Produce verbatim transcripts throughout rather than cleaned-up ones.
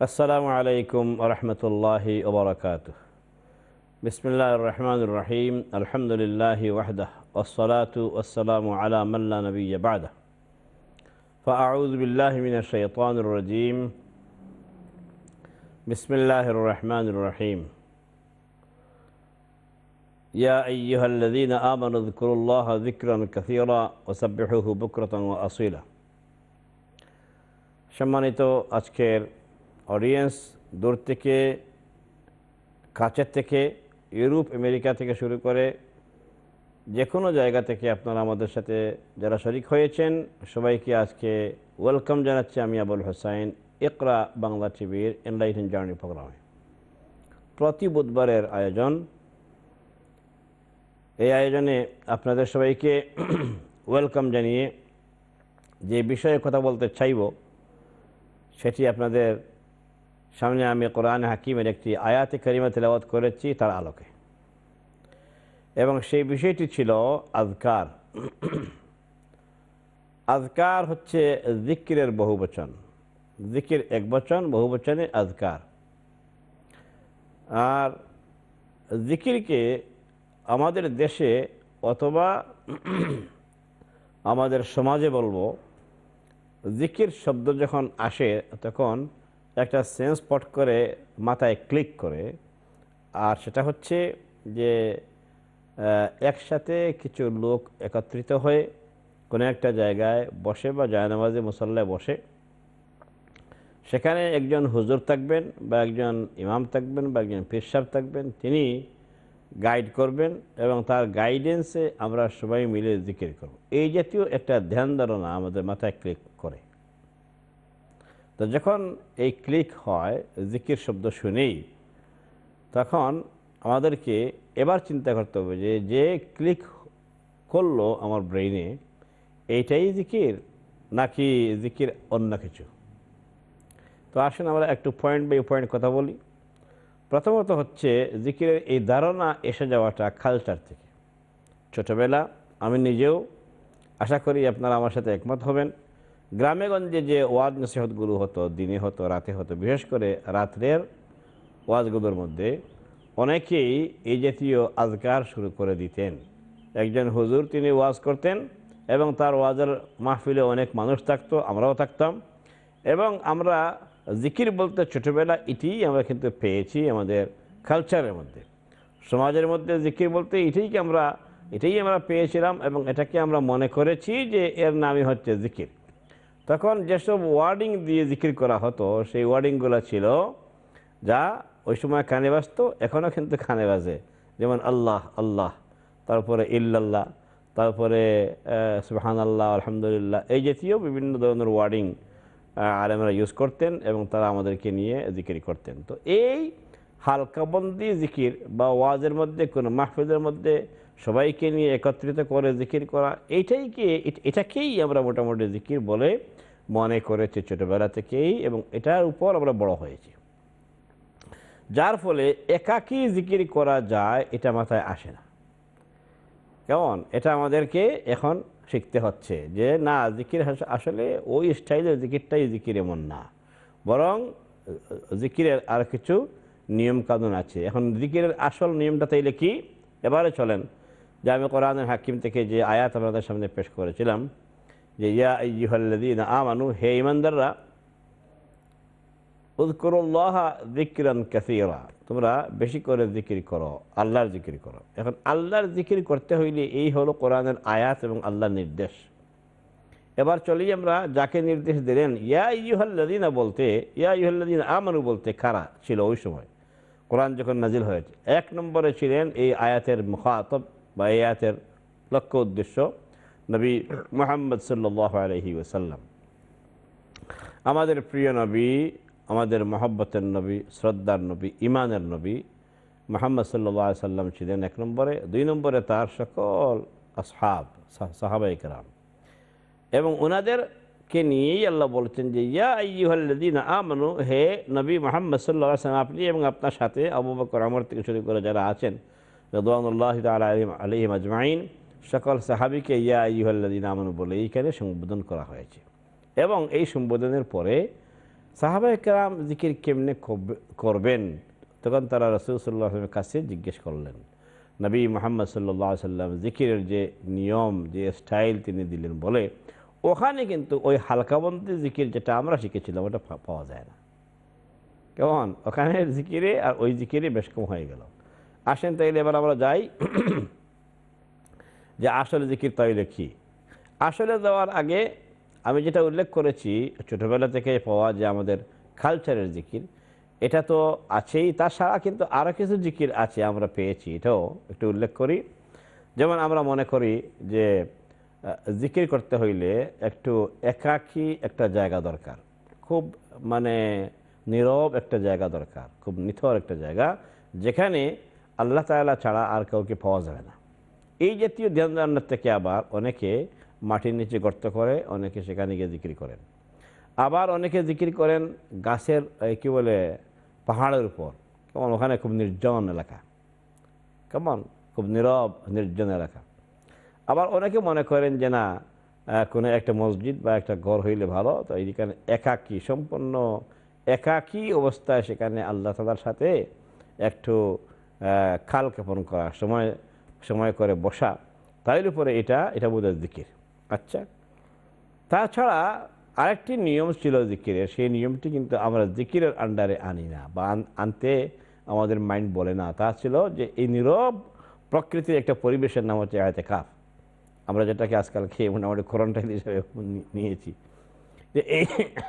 আসসালামু আলাইকুম ওয়া রাহমাতুল্লাহি ওয়া বারাকাতুহু। বিসমিল্লাহির রহমানির রহিম। আলহামদুলিল্লাহি ওয়াহদাহু ওয়াসসালাতু ওয়াসসালামু আলা মান লা নাবিয়্যা বা'দাহু। ফাআউযু বিল্লাহি মিনাশ শাইতানির রাজীম। বিসমিল্লাহির রহমানির রহিম। ইয়া আইয়ুহাল্লাযীনা আমানু যকুরুল্লাহা যিকরান কাসীরা ওয়া সাব্বিহুহু বুকরাতান ওয়া আসীলা। সম্মানিত আজকের অডিয়েন্স, দূর থেকে কাছের থেকে, ইউরোপ আমেরিকা থেকে শুরু করে যে কোনো জায়গা থেকে আপনারা আমাদের সাথে যারা শরীক হয়েছেন সবাইকে আজকে ওয়েলকাম জানাচ্ছি আমি আবুল হুসাইন, ইকরা বাংলা টিভির এনলাইটেন্ড জার্নি প্রোগ্রামে। প্রতি বুধবারের আয়োজন। এই আয়োজনে আপনাদের সবাইকে ওয়েলকাম জানিয়ে যে বিষয়ে কথা বলতে চাইব সেটি আপনাদের সামনে আমি কোরআন হাকিমের একটি আয়াতে কারিমা তেলাওয়াত করেছি তার আলোকে, এবং সেই বিষয়টি ছিল আযকার। আযকার হচ্ছে জিকিরের বহুবচন। জিকির এক বচন, বহুবচনে আযকার। আর জিকিরকে আমাদের দেশে অথবা আমাদের সমাজে বলবো, জিকির শব্দ যখন আসে তখন একটা সেন্স পট করে মাথায় ক্লিক করে, আর সেটা হচ্ছে যে একসাথে কিছু লোক একত্রিত হয়ে কোনো একটা জায়গায় বসে বা জায়নামাজে মুসল্লায় বসে, সেখানে একজন হুজুর থাকবেন বা একজন ইমাম থাকবেন বা একজন পীর সাহেব থাকবেন, তিনি গাইড করবেন এবং তার গাইডেন্সে আমরা সবাই মিলে জিকির করব। এই জাতীয় একটা ধ্যান ধারণা আমাদের মাথায় ক্লিক করে। তো যখন এই ক্লিক হয় জিকির শব্দ শুনেই, তখন আমাদেরকে এবার চিন্তা করতে হবে যে যে ক্লিক করলো আমার ব্রেইনে, এইটাই জিকির নাকি জিকির অন্য কিছু। তো আসুন আমরা একটু পয়েন্ট বাই পয়েন্ট কথা বলি। প্রথমত হচ্ছে জিকিরের এই ধারণা এসে যাওয়াটা কালচার থেকে। ছোটোবেলা আমি নিজেও, আশা করি আপনারা আমার সাথে একমত হবেন, গ্রামে গঞ্জে যে ওয়াজ নসিহতগুলো হতো, দিনে হতো, রাতে হতো, বিশেষ করে রাত্রের ওয়াজগুলোর মধ্যে অনেকেই এই জাতীয় আযকার শুরু করে দিতেন। একজন হুজুর তিনি ওয়াজ করতেন এবং তার ওয়াজের মাহফিলে অনেক মানুষ থাকতো, আমরাও থাকতাম, এবং আমরা জিকির বলতে ছোটোবেলা এটিই আমরা কিন্তু পেয়েছি আমাদের কালচারের মধ্যে, সমাজের মধ্যে জিকির বলতে এটাই কি আমরা এটাই আমরা পেয়েছিলাম এবং এটাকে আমরা মনে করেছি যে এর নামই হচ্ছে জিকির। তখন যেসব ওয়ার্ডিং দিয়ে জিকির করা হতো সেই ওয়ার্ডিংগুলো ছিল যা ওই সময় কানে বাজত, এখনও কিন্তু কানে বাজে। যেমন আল্লাহ আল্লাহ, তারপরে ইল্লাল্লাহ, তারপরে সুবহানাল্লাহ, আলহামদুলিল্লাহ, এই জাতীয় বিভিন্ন ধরনের ওয়ার্ডিং আলেমরা ইউজ করতেন এবং তারা আমাদেরকে নিয়ে জিকির করতেন। তো এই হালকাবন্দি জিকির বা ওয়াজের মধ্যে কোনো মাহফিলের মধ্যে সবাইকে নিয়ে একত্রিত করে জিকির করা, এইটাই কি এটাকেই আমরা মোটামুটি জিকির বলে মনে করেছি ছোটোবেলা থেকেই, এবং এটার উপর আমরা বড় হয়েছি, যার ফলে একাকী জিকির করা যায় এটা মাথায় আসে না। কেমন এটা আমাদেরকে এখন শিখতে হচ্ছে যে না, জিকির আসলে ওই স্টাইলের জিকিরটাই জিকির এমন না, বরং জিকিরের আর কিছু নিয়ম কানুন আছে। এখন জিকিরের আসল নিয়মটা তাইলে কি, এবারে চলেন যে আমি কোরআনের হাকিম থেকে যে আয়াত আপনাদের সামনে পেশ করেছিলাম যে ইয়া আইয়ুহাল্লাযীনা আমানু, হে ঈমানদাররা, উযকুরুল্লাহা যিকরান কাসীরা, তোমরা বেশি করে জিকির করো, আল্লাহর জিকির করো। এখন আল্লাহর জিকির করতে হইলে এই হলো কোরআনের আয়াত এবং আল্লাহর নির্দেশ। এবার চলি আমরা যাকে নির্দেশ দিলেন ইয়া আইয়ুহাল্লাযীনা বলতে, ইয়া আইয়ুহাল্লাযীনা আমানু বলতে কারা ছিল ওই সময় কোরআন যখন নাজিল হয়েছে? এক নম্বরে ছিলেন এই আয়াতের মুখাতব বা এই আয়াতের লক্ষ্য উদ্দেশ্য নবী মুহাম্মদ সাল্লাল্লাহু আলাইহি ওয়াসাল্লাম, আমাদের প্রিয় নবী, আমাদের মহব্বতের নবী, শ্রদ্ধার নবী, ইমানের নবী মুহাম্মদ সাল্লাল্লাহু আলাইহি সাল্লাম ছিলেন এক নম্বরে। দুই নম্বরে তার সকল আসহাব, সাহাবায়ে কেরাম, এবং ওনাদেরকে নিয়েই আল্লাহ বলছেন যে ইয়া আইয়ুহাল্লাযীনা আমানু, হে নবী মুহাম্মদ সাল্লাল্লাহু আলাইহি সাল্লাম, আপনি এবং আপনার সাথে আবু বকর, ওমর থেকে শুরু করে যারা আছেন রিদওয়ানুল্লাহি তাআলা আলাইহিম আজমাইন, সকল সাহাবীকে ইয়া আইয়ুহাল্লাযীনা আমানু বলে এইখানে সম্বোধন করা হয়েছে। এবং এই সম্বোধনের পরে সাহাবায়ে কেরাম জিকির কেমনে করবেন, তখন তারা রাসূল সাল্লাল্লাহু আলাইহি ওয়াসাল্লামের কাছে জিজ্ঞেস করলেন। নবী মুহাম্মদ সাল্লাল্লাহু আলাইহি ওয়াসাল্লাম জিকিরের যে নিয়ম, যে স্টাইল তিনি দিলেন বলে, ওখানে কিন্তু ওই হালকাবন্দি জিকির যেটা আমরা শিখেছিলাম ওটা পাওয়া যায় না। কেমন ওখানে জিকিরে আর ওই জিকিরে বেশ কম হয়ে গেল। আসেন তাইলে এবার আমরা যাই যে আসলে জিকির তাইলে কি। আসলে যাওয়ার আগে আমি যেটা উল্লেখ করেছি ছোটোবেলা থেকে পাওয়া যে আমাদের কালচারের জিকির, এটা তো আছেই, তাছাড়া কিন্তু আরও কিছু জিকির আছে আমরা পেয়েছি, এটাও একটু উল্লেখ করি। যেমন আমরা মনে করি যে জিকির করতে হইলে একটু একাকী একটা জায়গা দরকার, খুব মানে নীরব একটা জায়গা দরকার, খুব নিথর একটা জায়গা যেখানে আল্লাহ তাআলা ছাড়া আর কাউকে পাওয়া যাবে না। এই জাতীয় ধ্যান ধারণার থেকে আবার অনেকে মাটির নিচে গর্ত করে, অনেকে সেখানে গিয়ে জিকির করেন। আবার অনেকে জিকির করেন গাছের কী বলে পাহাড়ের উপর, কেমন ওখানে খুব নির্জন এলাকা, কেমন খুব নীরব নির্জন এলাকা। আবার অনেকে মনে করেন যে না কোনো একটা মসজিদ বা একটা ঘর হইলে ভালো, তো এইখানে একাকী, সম্পূর্ণ একাকী অবস্থায় সেখানে আল্লাহ তাআলার সাথে একটু খাল কাপন করা, সময় সময় করে বসা, তাইর উপরে এটা এটা বোধহয় জিকির। আচ্ছা, তাছাড়া আরেকটি নিয়ম ছিল জিকিরের, সেই নিয়মটি কিন্তু আমরা জিকিরের আন্ডারে আনি না বা আনতে আমাদের মাইন্ড বলে না। তা ছিল যে এই নীরব প্রকৃতির একটা পরিবেশের নাম হচ্ছে ইতিকাফ, আমরা যেটাকে আজকাল খেয়ে মোটামুটি কোয়ারেন্টাইন হিসেবে নিয়েছি। যে এই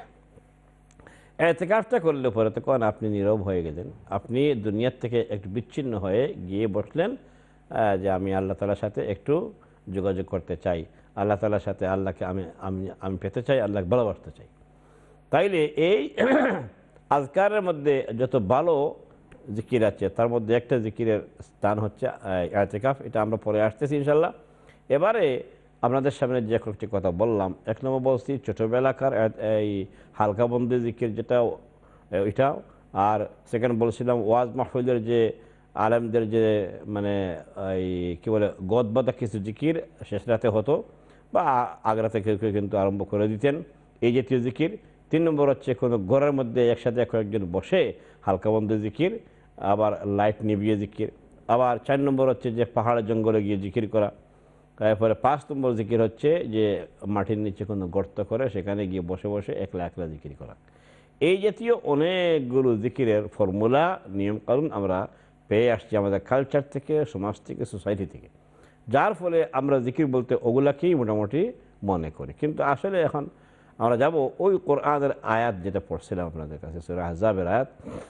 ইতিকাফটা করলে পরে তখন আপনি নীরব হয়ে গেলেন, আপনি দুনিয়ার থেকে একটু বিচ্ছিন্ন হয়ে গিয়ে বসলেন যে আমি আল্লাহ তাআলার সাথে একটু যোগাযোগ করতে চাই, আল্লাহ তাআলার সাথে আল্লাহকে আমি আমি আমি পেতে চাই, আল্লাহকে ভালোবাসতে চাই। তাইলে এই আজকারের মধ্যে যত ভালো জিকির আছে তার মধ্যে একটা জিকিরের স্থান হচ্ছে ইতিকাফ। এটা আমরা পরে আসতেছি ইনশাল্লাহ। এবারে আপনাদের সামনে যে কয়েকটি কথা বললাম, এক নম্বর বলছি ছোটোবেলাকার এই হালকাবন্দি জিকির যেটা ওইটা, আর সেকেন্ড বলছিলাম ওয়াজ মাহফিলের যে আলেমদের যে মানে এই কী বলে গদবাদা কিছু জিকির শেষ রাতে হতো বা আগ রাতে কেউ কেউ কিন্তু আরম্ভ করে দিতেন এই জাতীয় জিকির। তিন নম্বর হচ্ছে কোনো ঘরের মধ্যে একসাথে কয়েকজন বসে হালকাবন্দি জিকির, আবার লাইট নিভিয়ে জিকির। আবার চার নম্বর হচ্ছে যে পাহাড় জঙ্গলে গিয়ে জিকির করা। তারপরে পাঁচ নম্বর জিকির হচ্ছে যে মাটির নিচে কোনো গর্ত করে সেখানে গিয়ে বসে বসে একলা একলা জিকির করা। এই জাতীয় অনেকগুলো জিকিরের ফর্মুলা, নিয়মকানুন আমরা পেয়ে আসছি আমাদের কালচার থেকে, সমাজ থেকে, সোসাইটি থেকে, যার ফলে আমরা জিকির বলতে ওগুলাকেই মোটামুটি মনে করি। কিন্তু আসলে এখন আমরা যাব ওই কোরআনের আয়াত যেটা পড়ছিলাম আপনাদের কাছে, সূরা আহজাবের আয়াত,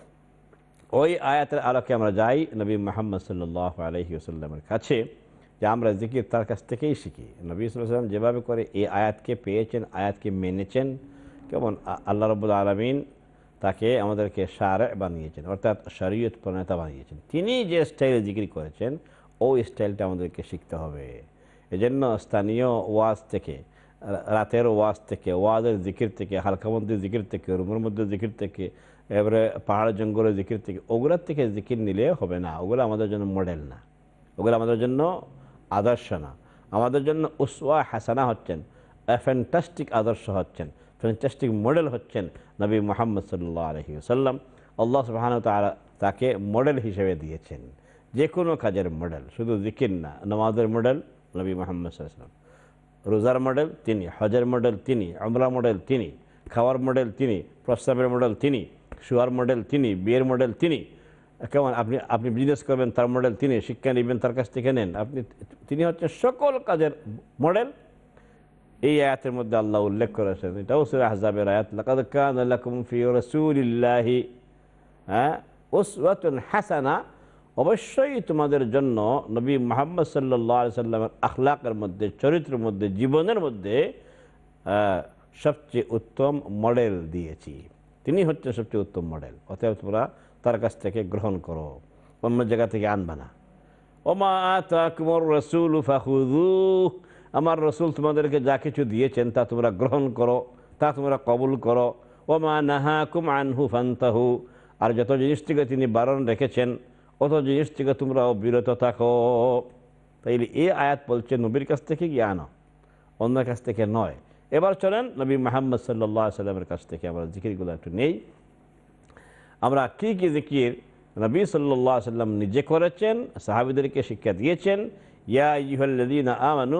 ওই আয়াতের আলোকে আমরা যাই নবী মুহাম্মদ সাল্লাল্লাহু আলাইহি ওয়াসাল্লামের কাছে, যে আমরা জিকির তার কাছ থেকেই শিখি। নবী সাল্লাল্লাহু আলাইহি ওয়াসাল্লাম যেভাবে করে এই আয়াতকে পেয়েছেন, আয়াতকে মেনেছেন, কেমন আল্লাহ রাব্বুল আলামিন তাকে আমাদেরকে শারে বানিয়েছেন, অর্থাৎ শরীয়ত প্রণেতা বানিয়েছেন। তিনি যে স্টাইলে জিকির করেছেন ওই স্টাইলটা আমাদেরকে শিখতে হবে। এজন্য স্থানীয় ওয়াজ থেকে, রাতের ওয়াজ থেকে, ওয়াজের জিকির থেকে, হালকাবন্দি জিকির থেকে, রুমের মধ্যে জিকির থেকে, এবারে পাহাড় জঙ্গলের জিকির থেকে, ওগুলোর থেকে জিকির নিলে হবে না। ওগুলো আমাদের জন্য মডেল না, ওগুলো আমাদের জন্য আদর্শ না। আমাদের জন্য উসওয়া হাসানা হচ্ছেন, ফ্যান্টাস্টিক আদর্শ হচ্ছেন, ফ্যান্টাস্টিক মডেল হচ্ছেন নবী মুহাম্মদ সাল্লাল্লাহু আলাইহি ওয়াসাল্লাম। আল্লাহ সুবহানাহু ওয়া তাআলা তাকে মডেল হিসেবে দিয়েছেন, যে কোনো কাজের মডেল, শুধু জিকির না। নামাজের মডেল নবী মুহাম্মদ সাল্লাল্লাহু আলাইহি ওয়াসাল্লাম, রোজার মডেল তিনি, হজের মডেল তিনি, উমরা মডেল তিনি, খাওয়ার মডেল তিনি, প্রস্রাবের মডেল তিনি, শোয়ার মডেল তিনি, বিয়ের মডেল তিনি। কেমন আপনি আপনি বিজনেস করবেন তার মডেল তিনি, শিক্ষা নেবেন তার কাছ থেকে নেন আপনি, তিনি হচ্ছেন সকল কাজের মডেল। এই আয়াতের মধ্যে আল্লাহ উল্লেখ করেছেন, এটাও সূরা আহজাবের আয়াত, লাকাদ কানা লাকুম ফি রাসূলিল্লাহি হ্যাঁ উসওয়াতুন হাসানা, অবশ্যই তোমাদের জন্য নবী মুহাম্মদ সাল্লাল্লাহু আলাইহি সাল্লামের আখলাকের মধ্যে, চরিত্রের মধ্যে, জীবনের মধ্যে সবচেয়ে উত্তম মডেল দিয়েছি। তিনি হচ্ছেন সবচেয়ে উত্তম মডেল, অতএব তোমরা তার কাছ থেকে গ্রহণ করো, অন্য জায়গা থেকে আনবা না। ওমা আতাকুমুর রাসূলু ফাখুযুহু, আমার রসুল তোমাদেরকে যা কিছু দিয়েছেন তা তোমরা গ্রহণ করো, তা তোমরা কবুল করো। ওমা নাহাকুম আনহু ফান্তাহু, আর যত জিনিস থেকে তিনি বারণ রেখেছেন অত জিনিস থেকে তোমরাও বিরত থাকো। তাইলে এই আয়াত বলছে নবীর কাছ থেকে গিয়ে আনো, অন্যের কাছ থেকে নয়। এবার চলেন নবী মুহাম্মদ সাল্লাল্লাহু আলাইহি সাল্লামের কাছ থেকে আমরা জিকিরগুলো একটু নেই। আমরা কি কি জিকির নবী সাল্লাল্লাহু আলাইহি সাল্লাম নিজে করেছেন, সাহাবীদেরকে শিক্ষা দিয়েছেন। ইয়া আইয়ুহাল্লাযীনা আমানু,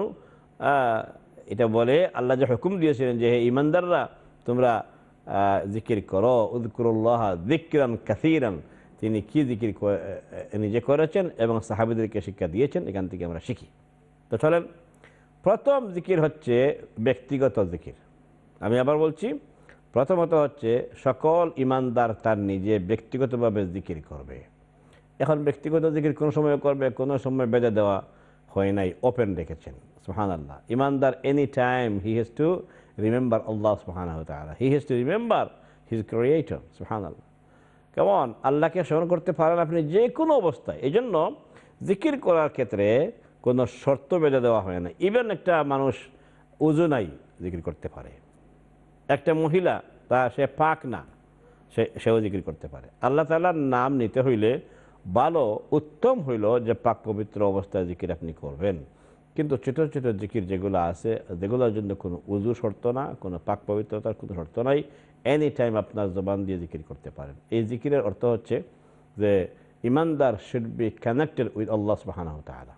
এটা বলে আল্লাহ যে হুকুম দিয়েছিলেন যে হে ঈমানদাররা তোমরা জিকির করো, উযকুরুল্লাহ যিকরান কাসীরান, তিনি কি জিকির নিজে করেছেন এবং সাহাবীদেরকে শিক্ষা দিয়েছেন, এখান থেকে আমরা শিখি। তো চলেন, প্রথম জিকির হচ্ছে ব্যক্তিগত জিকির। আমি আবার বলছি, প্রথমত হচ্ছে সকল ঈমানদার তার নিজে ব্যক্তিগতভাবে জিকির করবে। এখন ব্যক্তিগত জিকির কোন সময় করবে, কোনো সময় বেঁধে দেওয়া হয় নাই, ওপেন রেখেছেন। সুবহানাল্লাহ। ঈমানদার any time he has to remember Allah সুবহানাহু ওয়া তাআলা, he has to remember his creator. সুবহানাল্লাহ। কেমন আল্লাহকে স্মরণ করতে পারেন আপনি যে কোনো অবস্থায়। এই জন্য জিকির করার ক্ষেত্রে কোনো শর্ত বেঁধে দেওয়া হয় না। ইভেন একটা মানুষ উযু নাই জিকির করতে পারে, একটা মহিলা তা সে পাক না, সে সেও জিকির করতে পারে। আল্লাহ তাআলার নাম নিতে হইলে ভালো উত্তম হইল যে পাক পবিত্র অবস্থায় জিকির আপনি করবেন। কিন্তু ছোটো ছোটো জিকির যেগুলো আছে, যেগুলোর জন্য কোনো উযু শর্ত না, কোনো পাক পবিত্রতার কোনো শর্ত নাই, এনি টাইম আপনার জবান দিয়ে জিকির করতে পারেন। এই জিকিরের অর্থ হচ্ছে যে ইমানদার should be connected with Allah সুবহানাহু ওয়া তাআলা।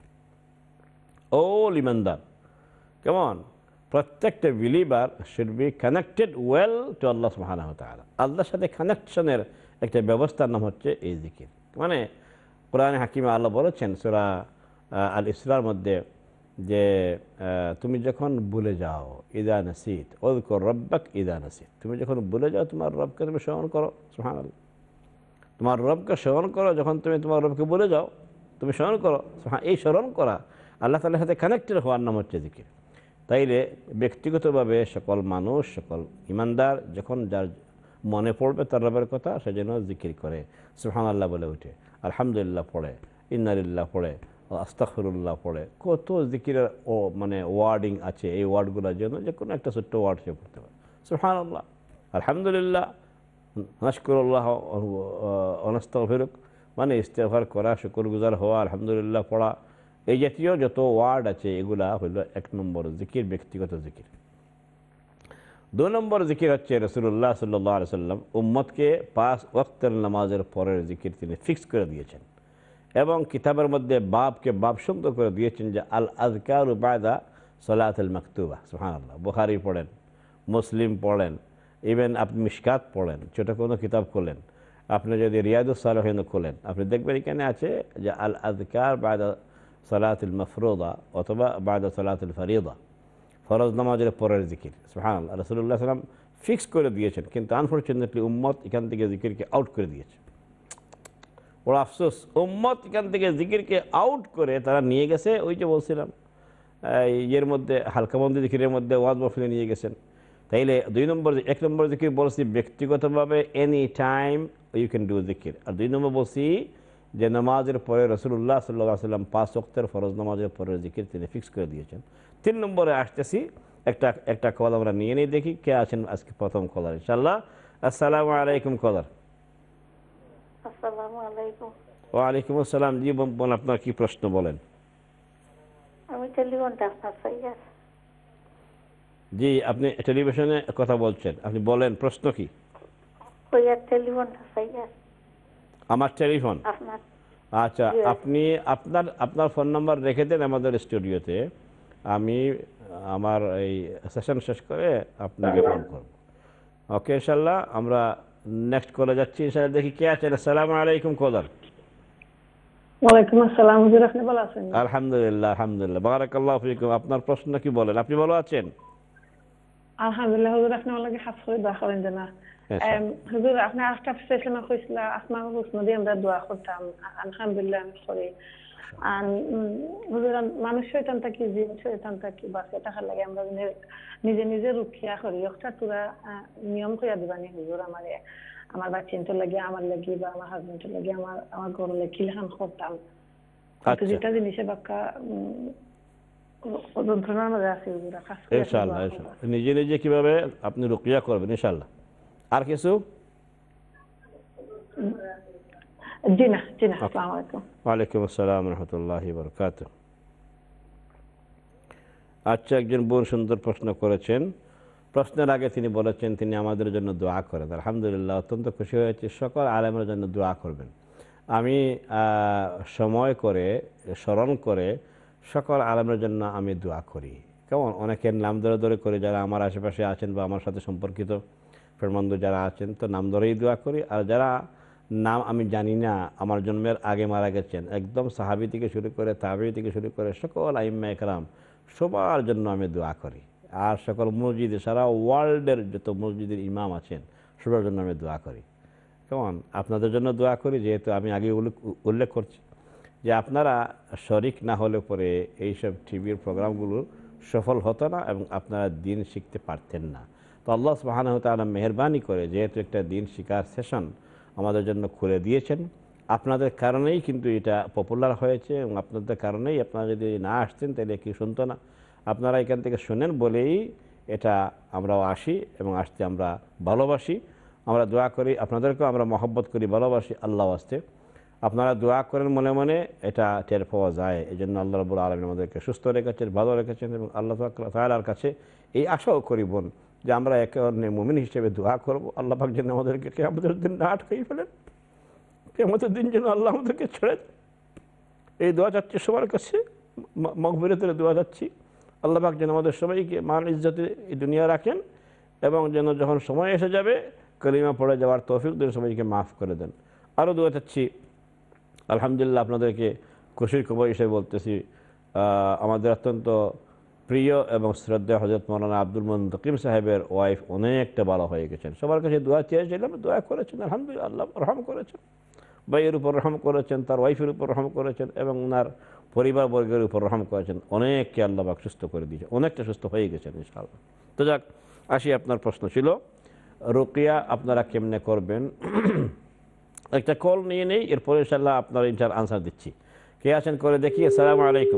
অল ইমানদার, কেমন প্রত্যেকটা believer should be connected well to Allah সুবহানাহু ওয়া তাআলা। আল্লাহর সাথে কানেকশনের একটা ব্যবস্থার নাম হচ্ছে এই জিকির। মানে কোরআনে হাকিমে আল্লাহ বলেছেন সূরা আল ইসরার মধ্যে যে তুমি যখন ভুলে যাও, ইদা নাসিত উযকুর রাব্বাক ইদা নাসিত, তুমি যখন ভুলে যাও তোমার রবকে তুমি স্মরণ করো। সুবহানাল্লাহ। তোমার রবকে স্মরণ করো, যখন তুমি তোমার রবকে ভুলে যাও তুমি স্মরণ করো। এই স্মরণ করা আল্লাহ তাআলার সাথে কানেক্টেড হওয়ার নাম হচ্ছে জিকির। তাইলে ব্যক্তিগতভাবে সকল মানুষ, সকল ইমানদার যখন যার মনে পড়বে তার রবের কথা, সে যেন জিকির করে, সুবহানাল্লাহ বলে উঠে, আলহামদুলিল্লাহ পড়ে, ইন্না লিল্লাহ পড়ে, আস্তাগফিরুল্লাহ পড়ে। কত জিকিরের ও মানে ওয়ার্ডিং আছে, এই ওয়ার্ডগুলোর জন্য যে কোনো একটা ছোট্ট ওয়ার্ড সে পড়তে পারে। সুবহানাল্লাহ, আলহামদুলিল্লাহ, নাশকুরুল্লাহ ওয়া নাস্তাগফিরুক, মানে ইস্তেগফার করা, শুকরগুজার হওয়া, আলহামদুলিল্লাহ পড়া, এই জাতীয় যত ওয়ার্ড আছে এগুলা হইল এক নম্বর জিকির, ব্যক্তিগত জিকির। দুই নম্বর জিকির হচ্ছে রাসূলুল্লাহ সাল্লাল্লাহু আলাইহি সাল্লাম উম্মতকে পাঁচ ওয়াক্তের নামাজের পরের জিকির তিনি ফিক্স করে দিয়েছেন এবং কিতাবের মধ্যে বাবকে বাব শব্দ করে দিয়েছেন যে আল আযকারু বাদা সালাতুল মাকতুবা। সুবহানাল্লাহ। বুখারী পড়েন, মুসলিম পড়েন, ইভেন আপনি মিশকাত পড়েন, ছোটো কোনো কিতাব খোলেন, আপনি যদি রিয়াদুস সালিহিন খোলেন, আপনি দেখবেন এখানে আছে যে আল আযকার বাদা সালাতুল মাফরুদা অথবা বাদা সালাতুল ফরিদা, ফরজ নামাজের পরের জিকির। সুবহানাল্লাহ। রাসূলুল্লাহ সাল্লাম ফিক্স করে দিয়েছেন, কিন্তু আনফরচুনেটলি উম্মত এখান থেকে জিকিরকে আউট করে দিয়েছে। বড় আফসোস, উম্মত এখান থেকে জিকিরকে আউট করে তারা নিয়ে গেছে ওই যে বলছিলাম ইয়ের মধ্যে, হালকাবন্দি জিকিরের মধ্যে ওয়াজ মাহফিলে নিয়ে গেছেন। তাইলে দুই নম্বর, এক নম্বর জিকির বলছি ব্যক্তিগতভাবে any time you can do জিকির, আর দুই নম্বর বলছি যে নামাজের পরে রাসূলুল্লাহ সাল্লাল্লাহু আলাইহি সাল্লাম পাঁচ ওয়াক্তের ফরজ নামাজের পরের জিকির তিনি ফিক্স করে দিয়েছেন। তিন নম্বরে আসতেছি, একটা একটা কল আমরা নিয়ে নিয়ে দেখি কে আছেন আজকে প্রথম কলার ইনশাআল্লাহ। আসসালামু আলাইকুম কলার। আসসালামু আলাইকুম। ওয়ালাইকুম আসসালাম। জি বোন, আপনার কি প্রশ্ন বলেন। আমি টেলিফোনটা আপনার সৈয়দ। জি, আপনি টেলিভিশনে কথা বলছেন, আপনি বলেন প্রশ্ন কি। সৈয়দ টেলিফোনটা সৈয়দ। আমার টেলিফোন আপনার। আচ্ছা, আপনি আপনার আপনার ফোন নাম্বার রেখে দেন আমাদের স্টুডিওতে, আমি আমার এই সেশন শেষ করে আপনাকে ফোন করব। ওকে ইনশাআল্লাহ। আমরা নেক্সট কলে যাচ্ছি ইনশাআল্লাহ, দেখি কে আছেন। আসসালামু আলাইকুম কলার। ওয়ালাইকুম আসসালাম। হুজুর আপনি ভালো আছেন? আলহামদুলিল্লাহ, আলহামদুলিল্লাহ, বারাকাল্লাহু ফিকুম। আপনার প্রশ্ন কি বলেন, আপনি ভালো আছেন? আলহামদুলিল্লাহ। হুজুর আপনি আমার লাগে হাত করে দোয়া করেন জানা। হুজুর আপনি আজকে সেশনে কইছিলা আসমাউল হুসনা দিয়ে আমরা দোয়া করতাম, আলহামদুলিল্লাহ আমি করি। আর হুজুর মানুষ শয়তান থাকি, জিন শয়তান থাকি, বাঁচে থাকার লাগে আমরা নিজে নিজে রুখিয়া করি। একটা তোরা নিয়ম কইয়া দিবানি হুজুর, আমারে আমার বাচ্চাদের লাগে, আমার লাগি বা আমার হাজবেন্ডের লাগে, আমার আমার ঘর লাগে কিলখান করতাম। যেটা জিনিসে বাক্কা যন্ত্রণার মধ্যে আছে হুজুর। ইনশাআল্লাহ, ইনশাআল্লাহ নিজে নিজে কিভাবে আপনি রুকিয়া করবেন ইনশাআল্লাহ। আর কিছু? জি না, জি না। আসসালামু আলাইকুম। ওয়ালাইকুম আসসালাম ওয়া রাহমাতুল্লাহি ওয়া বারাকাতুহু। আচ্ছা, একজন বোন সুন্দর প্রশ্ন করেছেন, প্রশ্নের আগে তিনি বলেছেন তিনি আমাদের জন্য দোয়া করেন। আলহামদুলিল্লাহ, অত্যন্ত খুশি হয়েছে। সকল আলেমের জন্য দোয়া করবেন। আমি সময় করে স্মরণ করে সকল আলেমের জন্য আমি দোয়া করি। কেমন, অনেকের নাম ধরে ধরে করি, যারা আমার আশেপাশে আছেন বা আমার সাথে সম্পর্কিত ফেরবন্ধু যারা আছেন, তো নাম ধরেই দোয়া করি। আর যারা নাম আমি জানি না, আমার জন্মের আগে মারা গেছেন, একদম সাহাবী থেকে শুরু করে তাবেঈ থেকে শুরু করে সকল আইম্মা একরাম সবার জন্য আমি দোয়া করি। আর সকল মসজিদে, সারা ওয়ার্ল্ডের যত মসজিদের ইমাম আছেন সবার জন্য আমি দোয়া করি। কেমন, আপনাদের জন্য দোয়া করি, যেহেতু আমি আগে উল্লেখ করছি যে আপনারা শরিক না হলে পরে এইসব টিভির প্রোগ্রামগুলো সফল হতো না এবং আপনারা দিন শিখতে পারতেন না। তো আল্লাহ সুবহানাহু ওয়া তাআলা মেহেরবানি করে যেহেতু একটা দিন শিকার সেশন আমাদের জন্য খুলে দিয়েছেন, আপনাদের কারণেই কিন্তু এটা পপুলার হয়েছে এবং আপনাদের কারণেই আপনারা যদি না আসতেন তাহলে কি শুনতো না। আপনারা এখান থেকে শোনেন বলেই এটা আমরাও আসি এবং আসতে আমরা ভালোবাসি। আমরা দোয়া করি, আপনাদেরকেও আমরা মহব্বত করি, ভালোবাসি আল্লাহ আসতে। আপনারা দোয়া করেন মনে মনে, এটা টের পাওয়া যায়। এই জন্য আল্লাহ রাব্বুল আলামিন আমাদেরকে সুস্থ রেখেছেন, ভালো রেখেছেন এবং আল্লাহ তাআলার কাছে এই আশাও করি বোন যে আমরা একে অন্যের মুমিন হিসেবে দোয়া করবো। আল্লাহ পাক যেন আমাদেরকে কিয়ামতের দিন না আটকাই ফেলেন, কিয়ামতের দিন যেন আল্লাহ আমাদেরকে ছেড়ে দেন। এই দোয়া যাচ্ছি সবার কাছে, মাগফিরাতের দোয়া যাচ্ছি। আল্লাহ পাক যেন আমাদের সবাইকে মান ইজ্জতে এই দুনিয়া রাখেন এবং যেন যখন সময় এসে যাবে কালিমা পড়ে যাওয়ার তৌফিক দেন, সবাইকে মাফ করে দেন। আরও দোয়া চাচ্ছি, আলহামদুলিল্লাহ আপনাদেরকে খুশির খবর হিসেবে বলতেছি, আমাদের অত্যন্ত প্রিয় এবং শ্রদ্ধা হযরত মাওলানা আব্দুল মুনতাকিম সাহেবের ওয়াইফ অনেকটা ভালো হয়ে গেছেন। সবার কাছে দোয়া চেয়েছিলাম, দোয়া করেছেন, আলহামদুলিল্লাহ আল্লাহ রহম করেছেন, ভাইয়ের উপর রহম করেছেন, তার ওয়াইফের উপর রহম করেছেন এবং ওনার পরিবার বর্গের উপর রহম করেছেন। অনেককে আল্লাহ পাক সুস্থ করে দিয়েছে, অনেকটা সুস্থ হয়ে গেছেন ইনশাআল্লাহ। তো যাক, আসি আপনার প্রশ্ন ছিল রুকিয়া আপনারা কেমনে করবেন। একটা কল নিয়ে নেই, এরপরে ইনশাআল্লাহ আপনার ইনশার আনসার দিচ্ছি। কে আছেন করে দেখি। আসসালামু আলাইকুম।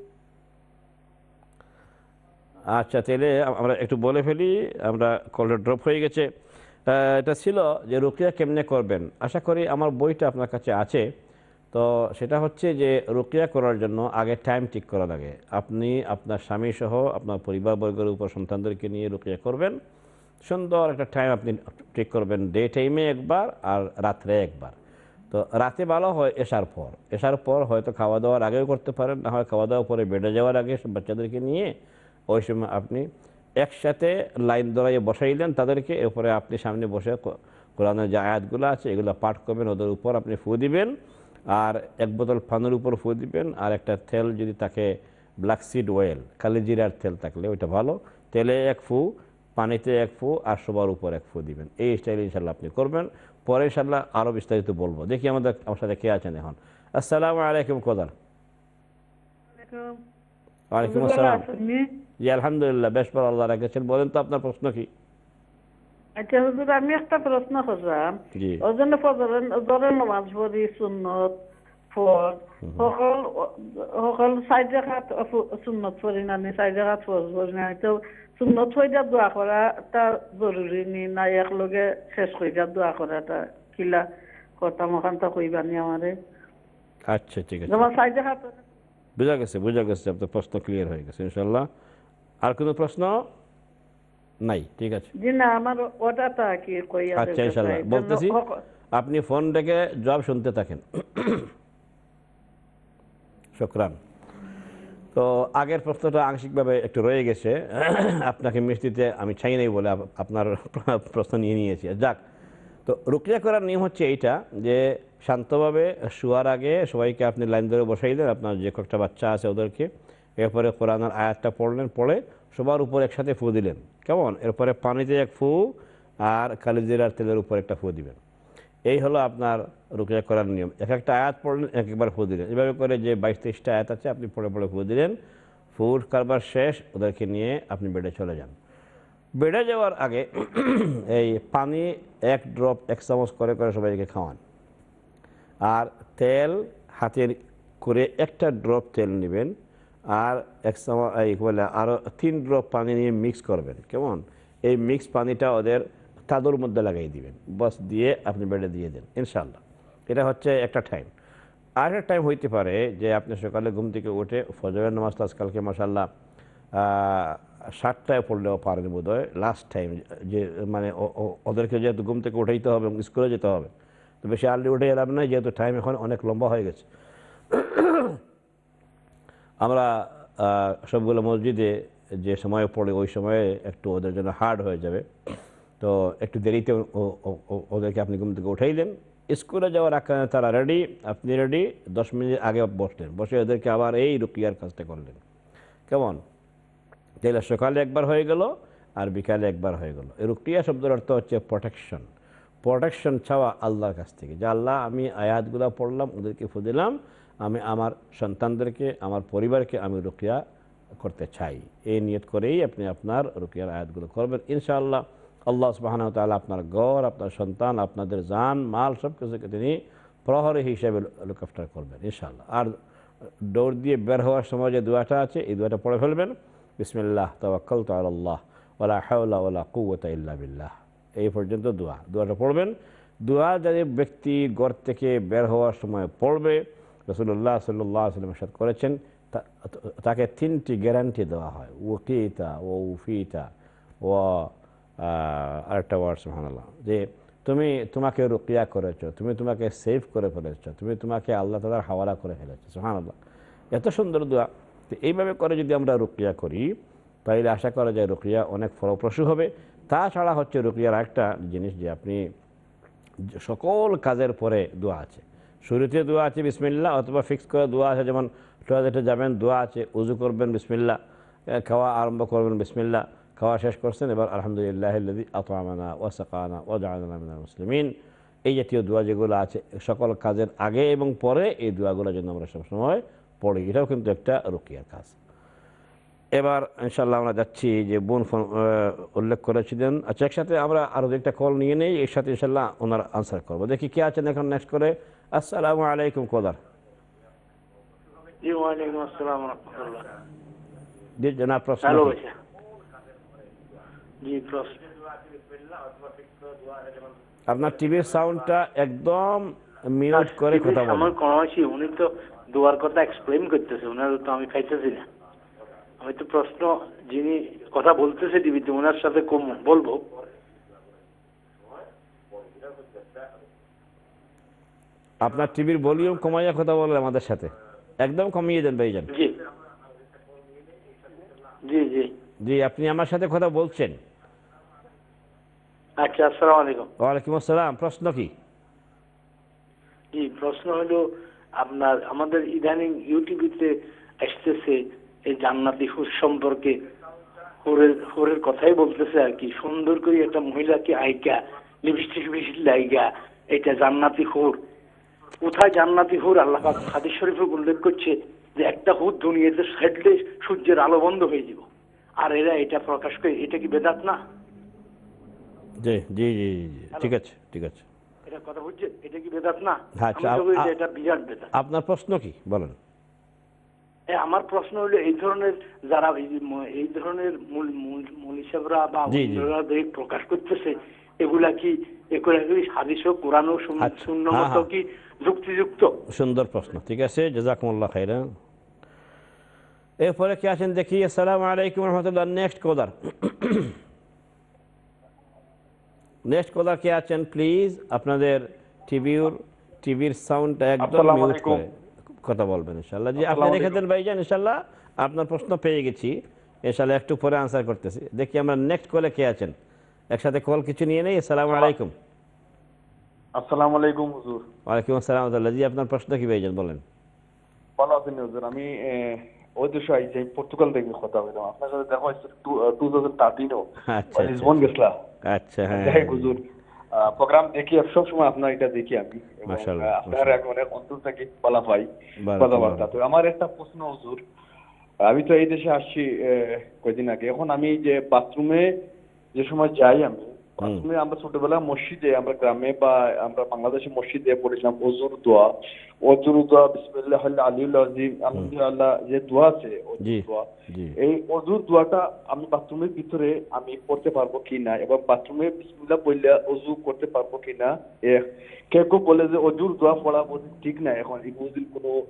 আচ্ছা, তাহলে আমরা একটু বলে ফেলি, আমরা কলটা ড্রপ হয়ে গেছে। এটা ছিল যে রুকিয়া কেমনে করবেন। আশা করি আমার বইটা আপনার কাছে আছে। তো সেটা হচ্ছে যে রুকিয়া করার জন্য আগে টাইম ঠিক করা লাগে। আপনি আপনার স্বামী সহ আপনার পরিবারবর্গের উপর সন্তানদেরকে নিয়ে রুকিয়া করবেন। সুন্দর একটা টাইম আপনি ঠিক করবেন, ডে টাইমে একবার আর রাত্রে একবার। তো রাতে ভালো হয় এশার পর, এশার পর হয়তো খাওয়া দাওয়ার আগেও করতে পারেন, না হয় খাওয়া দাওয়ার পরে বেডে যাওয়ার আগে সব বাচ্চাদেরকে নিয়ে ওই সময় আপনি একসাথে লাইন ধরাইয়ে বসাইলেন তাদেরকে। এরপরে আপনি সামনে বসে কোরআনের যে আয়াতগুলো আছে এগুলো পাঠ করবেন, ওদের উপর আপনি ফু দিবেন আর এক বোতল পানির উপর ফু দিবেন। আর একটা তেল যদি তাকে ব্ল্যাক সিড অয়েল, কালি জিরার তেল থাকলে ওইটা ভালো, তেলে এক ফু, পানিতে এক ফু আর সবার উপর এক ফু দিবেন। এই স্টাইল ইনশাল্লাহ আপনি করবেন। পরে ইনশাল্লাহ আরও বিস্তারিত বলবো। দেখি আমাদের আমার সাথে কে আছেন এখন। আসসালামু আলাইকুম কোদার। ওয়ালাইকুম আসসালাম। জি আলহামদুলিল্লাহ, বেশ ভালো আল্লাহ রেখেছেন। বলেন তো আপনার প্রশ্ন কি? আচ্ছা হুজুর, আমি একটা প্রশ্ন করলাম। ওই জন্য ফজরের নামাজ পড়ি সুন্নত ফরজ সকল সকল চার রাকাত সুন্নত পড়ি না, চার রাকাত ফরজ পড়ি না। তো সুন্নত হইয়া দোয়া করাটা জরুরি নি না একলগে শেষ হইয়া দোয়া করাটা কিলা করতাম ওখানটা কইবানি আমারে? আচ্ছা ঠিক আছে, যেমন চার রাকাত। বুঝা গেছে বুঝা গেছে আপনার প্রশ্ন ক্লিয়ার হয়ে গেছে ইনশাল্লাহ। আর কোনো প্রশ্ন নাই? ঠিক আছে, জি না, আমার ওটাটা কি কইয়া। আচ্ছা ইনশাল্লাহ বলতেছি, আপনি ফোন রেখে জবাব শুনতে থাকেন। শুকরান। তো আগের প্রশ্নটা আংশিকভাবে একটু রয়ে গেছে, আপনাকে মিষ্টিতে আমি চাই নাই বলে আপনার প্রশ্ন নিয়ে নিয়েছি। যাক, তো রুকিয়া করার নিয়ম হচ্ছে এইটা যে শান্তভাবে শোয়ার আগে সবাইকে আপনি লাইন ধরে বসাইলেন, আপনার যে কয়েকটা বাচ্চা আছে ওদেরকে। এরপরে কোরআনের আয়াতটা পড়লেন, পড়ে সবার উপর একসাথে ফু দিলেন। কেমন? এরপরে পানিতে এক ফু আর কালিজিরার তেলের উপর একটা ফু দিবেন। এই হলো আপনার রুকিয়া করার নিয়ম। এক একটা আয়াত পড়লেন, এক একবার ফু দিলেন। এভাবে করে যে বাইশ তেইশটা আয়াত আছে আপনি পড়ে পড়ে ফু দিলেন। ফু কারবার শেষ, ওদেরকে নিয়ে আপনি বেডে চলে যান। বেডে যাওয়ার আগে এই পানি এক ড্রপ এক চামচ করে করে সবাইকে খাওয়ান। আর তেল হাতের করে একটা ড্রপ তেল নেবেন আর এক চামচ এই বলে আরও তিন ড্রপ পানি নিয়ে মিক্স করবেন। কেমন? এই মিক্স পানিটা ওদের তাদুর মধ্যে লাগাই দিবেন, বস দিয়ে আপনি বেডে দিয়ে দেন ইনশাল্লাহ। এটা হচ্ছে একটা টাইম। আর একটা টাইম হইতে পারে যে আপনি সকালে ঘুম থেকে উঠে ফজরের নামাজটা আজকালকে মাশাআল্লাহ সাতটায় পড়লেও পারেন বোধ হয় লাস্ট টাইম, যে মানে ওদেরকে যেহেতু ঘুম থেকে উঠাইতে হবে এবং স্কুলে যেতে হবে, তো বেশি আর্লি উঠে এলাম না, যেহেতু টাইম এখন অনেক লম্বা হয়ে গেছে। আমরা সবগুলো মসজিদে যে সময়ে পড়ে ওই সময়ে একটু ওদের জন্য হার্ড হয়ে যাবে, তো একটু দেরিতে ওদেরকে আপনি ঘুম থেকে উঠাইলেন। স্কুলে যাওয়ার আগে তারা রেডি, আপনি রেডি, দশ মিনিট আগে বসলেন, বসে ওদেরকে আবার এই রুকিয়ার কাজটা করলেন। কেমন? তাহলে সকালে একবার হয়ে গেল আর বিকালে একবার হয়ে গেল। এই রুকিয়া শব্দের অর্থ হচ্ছে প্রোটেকশন। প্রোটেকশন চাওয়া আল্লাহর কাছ থেকে, যে আল্লাহ আমি আয়াতগুলো পড়লাম, ওদেরকে ফুদিলাম, আমি আমার সন্তানদেরকে, আমার পরিবারকে আমি রুকিয়া করতে চাই। এই নিয়ত করেই আপনি আপনার রুকিয়ার আয়াতগুলো করবেন। ইনশাআল্লাহ আল্লাহ সুবহানাহু ওয়া তাআলা আপনার ঘর, আপনার সন্তান, আপনাদের জান মাল সব কিছুকে তিনি প্রহরী হিসেবে লুক আফটার করবেন ইনশাআল্লাহ। আর দৌড় দিয়ে বের হওয়ার সময় যে দোয়াটা আছে এই দোয়াটা পড়ে ফেলবেন, বিসমিল্লাহ তাওয়াক্কালতু আলাল্লাহ ওয়ালা হাওলা ওয়ালা কুওয়াতা ইল্লা বিল্লাহ। এই পর্যন্ত দোয়া দোয়াটা পড়বেন। দোয়া যদি ব্যক্তি ঘর থেকে বের হওয়ার সময় পড়বে, রাসূলুল্লাহ সাল্লাল্লাহু আলাইহি ওয়াসাল্লাম ইরশাদ করেছেন তাকে তিনটি গ্যারান্টি দেওয়া হয়, ওয়াকিতা ও উফিতা ও আরেকটা ওয়ার্ড সুবহানাল্লাহ, যে তুমি তোমাকে রুকিয়া করেছো, তুমি তোমাকে সেভ করে ফেলেছো, তুমি তোমাকে আল্লাহ তাআলার হাওয়ালা করে ফেলেছো। সুবহানাল্লাহ, এত সুন্দর দোয়া। তো এইভাবে করে যদি আমরা রুকিয়া করি তাহলে আশা করা যায় রুকিয়া অনেক ফলপ্রসূ হবে। তাছাড়া হচ্ছে রুকিয়ার একটা জিনিস, যে আপনি সকল কাজের পরে দোয়া আছে, শুরুতে দোয়া আছে বিসমিল্লাহ, অথবা ফিক্স করে দোয়া আছে, যেমন টয়লেটে যাবেন দোয়া আছে, উজু করবেন বিসমিল্লাহ, খাওয়া আরম্ভ করবেন বিসমিল্লাহ, খাওয়া শেষ করছেন এবার আলহামদুলিল্লাহিল্লাযী আত'আমানা ওয়া সাকানা ওয়া জা'আলানা মিনাল মুসলিমিন। এই জাতীয় দোয়া যেগুলো আছে সকল কাজের আগে এবং পরে এই দোয়াগুলো যেন আমরা সবসময় পড়ি, এটাও কিন্তু একটা রুকিয়ার কাজ। এবার ইনশাআল্লাহ আমরা যাচ্ছি, যে বোন ফোন উল্লেখ করেছিলেন। আচ্ছা, একসাথে আমরা আরও একটা কল নিয়ে নেই, এর সাথে ইনশাআল্লাহ ওনার আনসার করবো। দেখি কে আছেন এখন নেক্সট করে। আসসালামু আলাইকুম কলার। জি ওয়ালাইকুম আসসালাম ওয়া রাহমাতুল্লাহ। জি জনাব, প্রশ্ন। হ্যালো ভাই। জি প্রশ্ন। আপনার টিভির সাউন্ডটা একদম মিউট করে কথা বলুন। আমার কোনছি উনি তো দুয়ার কথা এক্সপ্লেইন করতেছে, ওনার তো আমি খাইতেছি না। আমি তো প্রশ্ন যিনি কথা বলতেছে টিভিতে ওনার সাথে কম বলবো। আপনার টিভির ভলিউম কমাইয়া কথা বলেন আমাদের সাথে, একদম কমিয়ে দেন ভাইজান। জি জি জি জি আপনি আমার সাথে কথা বলছেন। আচ্ছা, আসসালামু আলাইকুম। ওয়ালাইকুম আসসালাম। প্রশ্ন কি? জি প্রশ্ন হলো আপনার আমাদের ইদানিং ইউটিউবে আসতেছে এই জান্নাতি হুর সম্পর্কে, হুরের হুরের কথাই বলতেছে আর কি, সুন্দর করে একটা মহিলাকে আইকা লিপস্টিক বিস্টিক লাইগা এটা জান্নাতি হুর। কোথায় জান্নাতি হুর? আল্লাহ পাক হাদিস শরীফে উল্লেখ করছে যে একটা হুর দুনিয়াতে ছাড়লে সূর্যের আলো বন্ধ হয়ে যাব, আর এরা এটা প্রকাশ করে। এটা কি বেদাত না? জি জি জি ঠিক আছে ঠিক আছে, এটা কথা বুঝছেন, এটা কি বেদাত না? আচ্ছা, এটা বিরাট বেদাত। আপনার প্রশ্ন কি বলেন? আমার প্রশ্ন হলো এই ধরনের যারা এই ধরনের মৌলিসাবরা বা প্রকাশ করতেছে এগুলা কি এগুলা কি হাদিস ও কোরআন ও সুন্নাহমত কি যুক্তিযুক্ত? সুন্দর প্রশ্ন, ঠিক আছে, জাযাকুমুল্লাহ খাইরান। এরপরে কি আছেন দেখি। আসসালামু আলাইকুম ওয়া রাহমাতুল্লাহ। নেক্সট কলার, নেক্সট কলার কে আছেন প্লিজ? আপনাদের টিভির টিভির সাউন্ডটা একদম মিউট করে কথা বলবেন ইনশাআল্লাহ। জি আপনি রেখে দেন ভাইজান, ইনশাআল্লাহ আপনার প্রশ্ন পেয়ে গেছি, ইনশাআল্লাহ একটু পরে আনসার করতেছি। দেখি আমরা নেক্সট কলে কে আছেন, একসাথে কল কিছু নিয়ে নেই। আসসালামু আলাইকুম। আসসালামু আলাইকুম হুজুর। ওয়ালাইকুম আসসালাম ওয়া রাহমাতুল্লাহ। জি আপনার প্রশ্ন কি ভাইজান বলেন? ভালো আছেন হুজুর? আমি ওই দেশে আইছি, পর্তুগাল থেকে কথা বললাম আপনার সাথে, দেখা হয়েছে টু থাউজেন্ড থার্টিন ও লিসবন গেছিলাম। আচ্ছা হ্যাঁ হুজুর, প্রোগ্রাম দেখি সব সময় আপনার এটা দেখি আমি, মাশাআল্লাহ আপনার অনেক অন্তর থেকে বলা পাই কথাবার্তা। তো আমার একটা প্রশ্ন হুজুর, আমি তো এই দেশে আসছি কয়েকদিন আগে, এখন আমি যে বাথরুমে যে সময় যাই, আমি বাথরুমে আমরা ছোটবেলা মসজিদে আমরা গ্রামে বা আমরা বাংলাদেশে মসজিদে পড়েছিলাম ওযুর দোয়া, ওযুর দোয়া বিসমিল্লাহ আলিউল আযীম আলহামদুলিল্লাহ যে দোয়া আছে ওযুর দোয়া, এই ওযুর দোয়াটা আমি বাথরুমের ভিতরে আমি পড়তে পারবো কিনা এবং বাথরুমে বিসমিল্লাহ বললে ওযু করতে পারবো কিনা? কেউ কেউ বলে যে ওযুর দোয়া পড়া ঠিক না, এখন এই বুঝির কোনো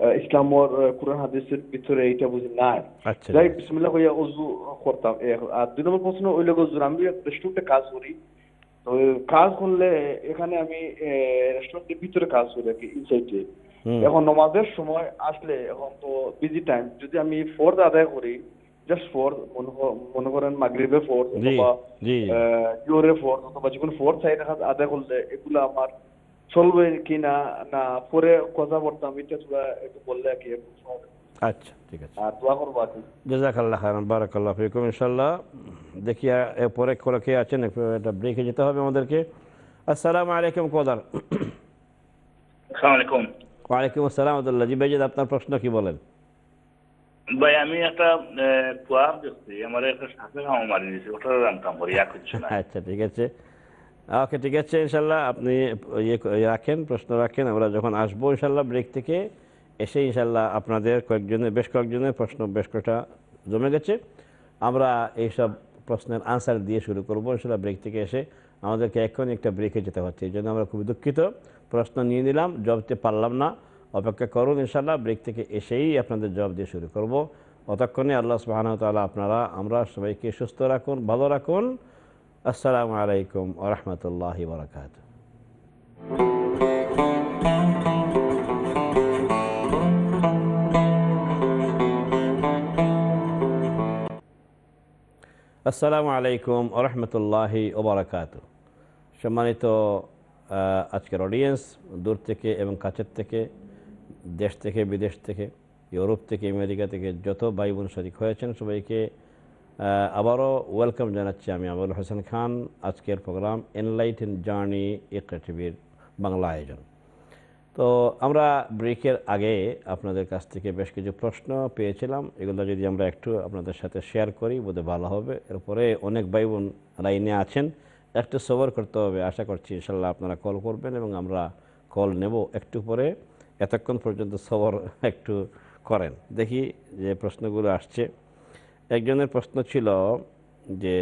ইসলামর কোরআন হাদিসের ভিতরে এইটা বুঝি নাই। যাই বিসমিল্লাহ কইয়া ওযু করতাম। আর দুই নম্বর প্রশ্ন ওই লোক ওযু আমি রেস্টুরেন্টে কাজ করি, তো কাজ করলে এখানে আমি রেস্টুরেন্টের ভিতরে কাজ করি আর কি ইনসাইডে। এখন নামাজের সময় আসলে এখন তো বিজি টাইম, যদি আমি ফরজ আদায় করি জাস্ট ফর মনে করেন মাগরিবের ফরজ অথবা জোহরের ফরজ অথবা যে কোনো ফরজ চাই রাখাত আদায় করলে এগুলো আমার চলবে কিনা না পরে কথা বলতাম, এটা তোরা একটু বললে আর কি। আচ্ছা ঠিক আছে, আর দোয়া করবো আর কি। জাযাকাল্লাহ খাইরান, বারাকাল্লাহু ফিকুম। ইনশাআল্লাহ দেখি এরপরে কোন কে আছেন, একটা ব্রেকে যেতে হবে আমাদেরকে। আসসালামু আলাইকুম কোদার। আসসালামু আলাইকুম। ওয়ালাইকুম আসসালাম আব্দুল্লাহ। জি ভাইজান, আপনার প্রশ্ন কি বলেন? ভাই আমি একটা কুয়া দেখছি, আমার একটা সাপে কামড় মারি দিয়েছে, ওটার জানতাম পরে ইয়া করছে না। আচ্ছা ঠিক আছে, ওকে ঠিক আছে, ইনশাল্লাহ আপনি ইয়ে রাখেন, প্রশ্ন রাখেন, আমরা যখন আসবো ইনশাল্লাহ ব্রেক থেকে এসে ইনশাল্লাহ আপনাদের কয়েকজনের বেশ কয়েকজনের প্রশ্ন বেশ কয়েকটা জমে গেছে, আমরা এইসব প্রশ্নের আনসার দিয়ে শুরু করবো ইনশাল্লাহ ব্রেক থেকে এসে। আমাদেরকে এক্ষুনি একটা ব্রেকে যেতে হচ্ছে, এই জন্য আমরা খুবই দুঃখিত, প্রশ্ন নিয়ে নিলাম, জবাব দিতে পারলাম না, অপেক্ষা করুন ইনশাল্লাহ ব্রেক থেকে এসেই আপনাদের জবাব দিয়ে শুরু করব। অতক্ষণে আল্লাহ সুবহানাহু ওয়া তাআলা আপনারা আমরা সবাইকে সুস্থ রাখুন, ভালো রাখুন। আসসালামু আলাইকুম ওয়া রাহমাতুল্লাহি ওয়া বারাকাতুহু। আসসালামু আলাইকুম ওয়া রাহমাতুল্লাহি ওয়া বারাকাতুহু। সম্মানিত আজকের অডিয়েন্স, দূর থেকে এবং কাছের থেকে, দেশ থেকে বিদেশ থেকে, ইউরোপ থেকে, আমেরিকা থেকে যত ভাই বোন শরীক হয়েছেন সবাইকে আবারও ওয়েলকাম জানাচ্ছি। আমি আবুল হোসেন খান। আজকের প্রোগ্রাম এনলাইটেন্ড জার্নি ইকরা টিভির বাংলা আয়োজন। তো আমরা ব্রেকের আগে আপনাদের কাছ থেকে বেশ কিছু প্রশ্ন পেয়েছিলাম, এগুলো যদি আমরা একটু আপনাদের সাথে শেয়ার করি বোধহয় ভালো হবে। এরপরে অনেক ভাই বোন লাইনে আছেন, একটু সবর করতে হবে, আশা করছি ইনশাল্লাহ আপনারা কল করবেন এবং আমরা কল নেব একটু পরে। এতক্ষণ পর্যন্ত সবর একটু করেন, দেখি যে প্রশ্নগুলো আসছে। একজনের প্রশ্ন ছিল যে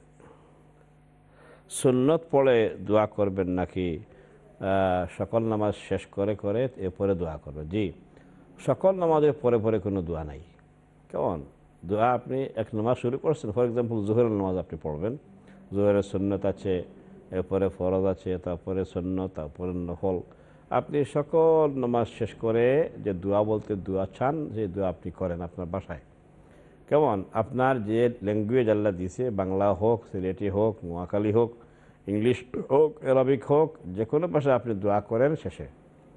সুন্নত পড়ে দোয়া করবেন নাকি সকল নামাজ শেষ করে করে এরপরে দোয়া করবে? জি, সকল নামাজের পরে পরে কোনো দোয়া নাই। কেমন দোয়া, আপনি এক নামাজ শুরু করছেন, ফর এক্সাম্পল জোহরের নামাজ আপনি পড়বেন, জোহরের সুন্নত আছে, এরপরে ফরজ আছে, তারপরে সুন্নত, তারপরে নফল, আপনি সকল নামাজ শেষ করে যে দোয়া বলতে দোয়া চান সেই দোয়া আপনি করেন আপনার বাসায়। কেমন আপনার যে ল্যাঙ্গুয়েজ আল্লাহ দিয়েছে, বাংলা হোক, সিলেটি হোক, নোয়াখালী হোক, ইংলিশ হোক, আরবিক হোক, যে কোনো ভাষায় আপনি দোয়া করেন। শেষে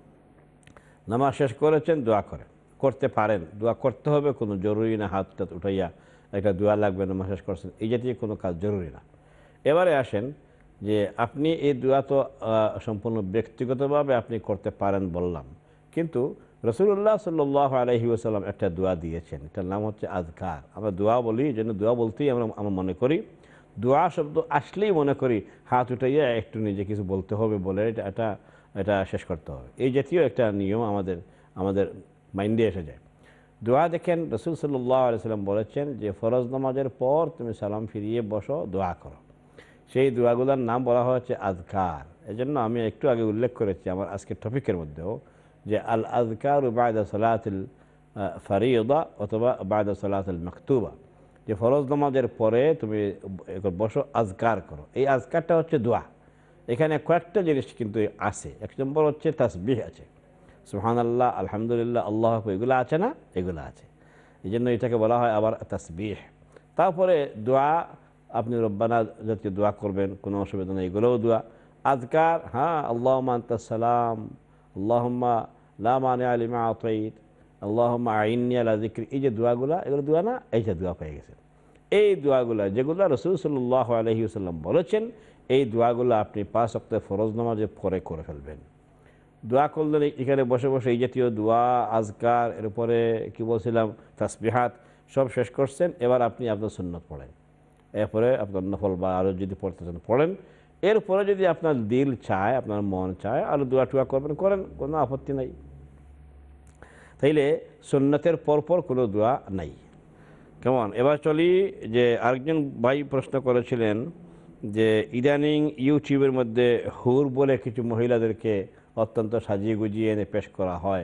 নামাজ শেষ করেছেন, দোয়া করেন, করতে পারেন, দোয়া করতে হবে, কোনো জরুরি না হাত টাত উঠাইয়া একটা দোয়া লাগবে নামাজ শেষ করছেন, এই জাতীয় কোনো কাজ জরুরি না। এবারে আসেন যে আপনি এই দোয়া তো সম্পূর্ণ ব্যক্তিগতভাবে আপনি করতে পারেন বললাম, কিন্তু রাসূলুল্লাহ সাল্লাল্লাহু আলাইহি ওয়াসাল্লাম একটা দোয়া দিয়েছেন, এটার নাম হচ্ছে আযকার। আমরা দোয়া বলি, এই জন্য দোয়া বলতেই আমরা আমরা মনে করি, দোয়া শব্দ আসলেই মনে করি হাত উঠাইয়া একটু নিজে কিছু বলতে হবে বলে এটা এটা এটা শেষ করতে হবে, এই জাতীয় একটা নিয়ম আমাদের আমাদের মাইন্ডে এসে যায়। দোয়া দেখেন রাসূল সাল্লাল্লাহু আলাইহি ওয়াসাল্লাম বলেছেন যে ফরজ নামাজের পর তুমি সালাম ফিরিয়ে বসো, দোয়া করো। সেই দোয়াগুলোর নাম বলা হয়েছে আযকার। এজন্য আমি একটু আগে উল্লেখ করেছি আমার আজকের টপিকের মধ্যেও যে আল আযকারু বা'দা সালাতিল ফারিয়দা অথবা বা'দা সালাতিল মাকতুবা, যে ফরজ নামাজের পরে তুমি বসো, আযকার করো। এই আযকারটা হচ্ছে দোয়া। এখানে কয়েকটা জিনিস কিন্তু আছে। এক নম্বর হচ্ছে তাসবিহ আছে, সুবহানাল্লাহ, আলহামদুলিল্লাহ, আল্লাহু আকবার, এগুলো আছে না? এগুলো আছে, এই জন্য এটাকে বলা হয় আবার তাসবিহ। তারপরে দোয়া, আপনি রব্বানা জাতীয় দোয়া করবেন, কোনো অসুবিধা নেই, এগুলোও দোয়া। আযকার, হ্যাঁ, আল্লাহুম্মা আনতাস সালাম, আল্লাহুম্মা লা মানিআ লিমা আতাইত, আল্লাহুম্মা আইন্নি আলা যিকরি, এই যে দোয়াগুলো, এগুলো দোয়া না? এই যে দোয়া পেয়ে গেছেন। এই দোয়াগুলো যেগুলো রাসূল সাল্লাল্লাহু আলাইহি ওয়াসাল্লাম বলেছেন, এই দোয়াগুলো আপনি পাঁচ ওয়াক্তের ফরজ নামাজে পরে করে ফেলবেন। দোয়া করলেন এখানে বসে বসে এই জাতীয় দোয়া, আযকার, এরপরে কি বলছিলাম তাসবিহাত, সব শেষ করছেন। এবার আপনি আপনার সুন্নত পড়েন, এরপরে আপনার নফল বা আরও যদি পড়তে চান পড়েন। এরপরে যদি আপনার দিল চায়, আপনার মন চায় আরও দোয়া টুয়া করবেন, করেন, কোনো আপত্তি নাই। তাইলে সুন্নতের পরপর কোনো দোয়া নাই। কেমন? এবার চলি যে আরেকজন ভাই প্রশ্ন করেছিলেন যে ইদানিং ইউটিউবের মধ্যে হুর বলে কিছু মহিলাদেরকে অত্যন্ত সাজিয়ে গুজিয়ে এনে পেশ করা হয়,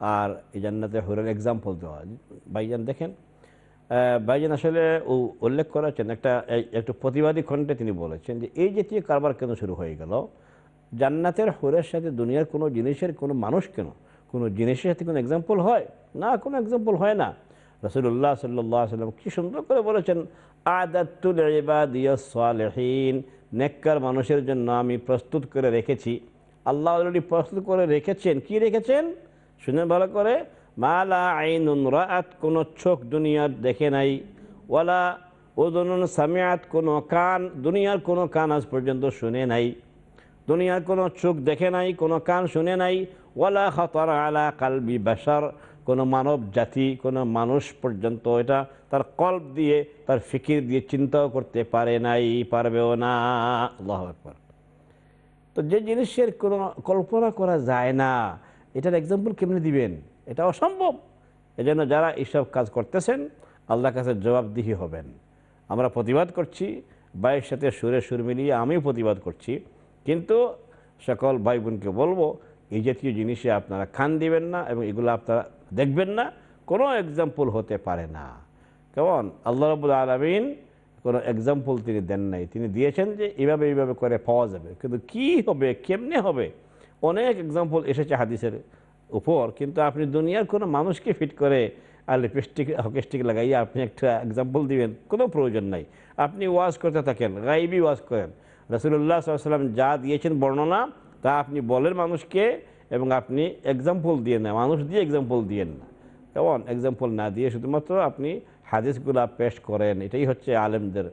আর এই জান্নাতে হুরের এক্সাম্পল দেওয়া। ভাইজান দেখেন, ভাইজান আসলে উল্লেখ করেছেন একটা একটু প্রতিবাদী খণ্ডে তিনি বলেছেন যে এই জাতীয় কারবার কেন শুরু হয়ে গেল, জান্নাতের হুরের সাথে দুনিয়ার কোনো জিনিসের কোনো মানুষ কেন কোনো জিনিসের সাথে কোনো এক্সাম্পল হয় না? কোনো এক্সাম্পল হয় না। রাসূলুল্লাহ সাল্লাল্লাহু আলাইহি ওয়াসাল্লাম কি সুন্দর করে বলেছেন, আদাতুল ইবাদিয়াস সালিহিন, নেককার মানুষের জন্য আমি প্রস্তুত করে রেখেছি। আল্লাহ অলরেডি প্রস্তুত করে রেখেছেন। কি রেখেছেন শুনে ভালো করে, মালা আইনুন রাআত, কোনো চোখ দুনিয়ার দেখে নাই, ওয়ালা উযুনুন সামিআত, কোনো কান দুনিয়ার কোনো কান আজ পর্যন্ত শুনে নাই, দুনিয়ার কোনো চোখ দেখে নাই, কোনো কান শুনে নাই, ওয়ালা খাতারা আলা কালবি বাশার, কোনো মানব জাতি কোনো মানুষ পর্যন্ত এটা তার কল্ব দিয়ে তার ফিকির দিয়ে চিন্তাও করতে পারে নাই, পারবেও না। আল্লাহু আকবার। তো যে জিনিসের কোনো কল্পনা করা যায় না, এটার এক্সাম্পল কেমনে দিবেন? এটা অসম্ভব। এজন্য যারা এইসব কাজ করতেছেন আল্লাহর কাছে জবাবদিহি হবেন। আমরা প্রতিবাদ করছি, ভাইয়ের সাথে সুরে সুর মিলিয়ে আমিও প্রতিবাদ করছি, কিন্তু সকল ভাই বোনকে বলবো এই জাতীয় জিনিসে আপনারা কান দিবেন না এবং এগুলো আপনারা দেখবেন না। কোনো এক্সাম্পল হতে পারে না। কেমন আল্লাহ রাব্বুল আলামিন কোনো এক্সাম্পল তিনি দেন নাই, তিনি দিয়েছেন যে এইভাবে এইভাবে করে পাওয়া যাবে, কিন্তু কি হবে কেমনে হবে অনেক এক্সাম্পল এসেছে হাদিসের উপর, কিন্তু আপনি দুনিয়ার কোনো মানুষকে ফিট করে আর লিপস্টিক হকিস্টিক লাগাইয়া আপনি একটা এক্সাম্পল দিবেন, কোনো প্রয়োজন নাই। আপনি ওয়াজ করতে থাকেন, গাইবি ওয়াজ করেন। রাসূলুল্লাহ সাল্লাল্লাহু আলাইহি ওয়াসাল্লাম যা দিয়েছেন বর্ণনা তা আপনি বলেন মানুষকে, এবং আপনি এক্সাম্পল দিয়ে না, মানুষ দিয়ে এক্সাম্পল দিয়েন না। কেমন এক্সাম্পল না দিয়ে শুধুমাত্র আপনি হাদিসগুলা পেশ করেন, এটাই হচ্ছে আলেমদের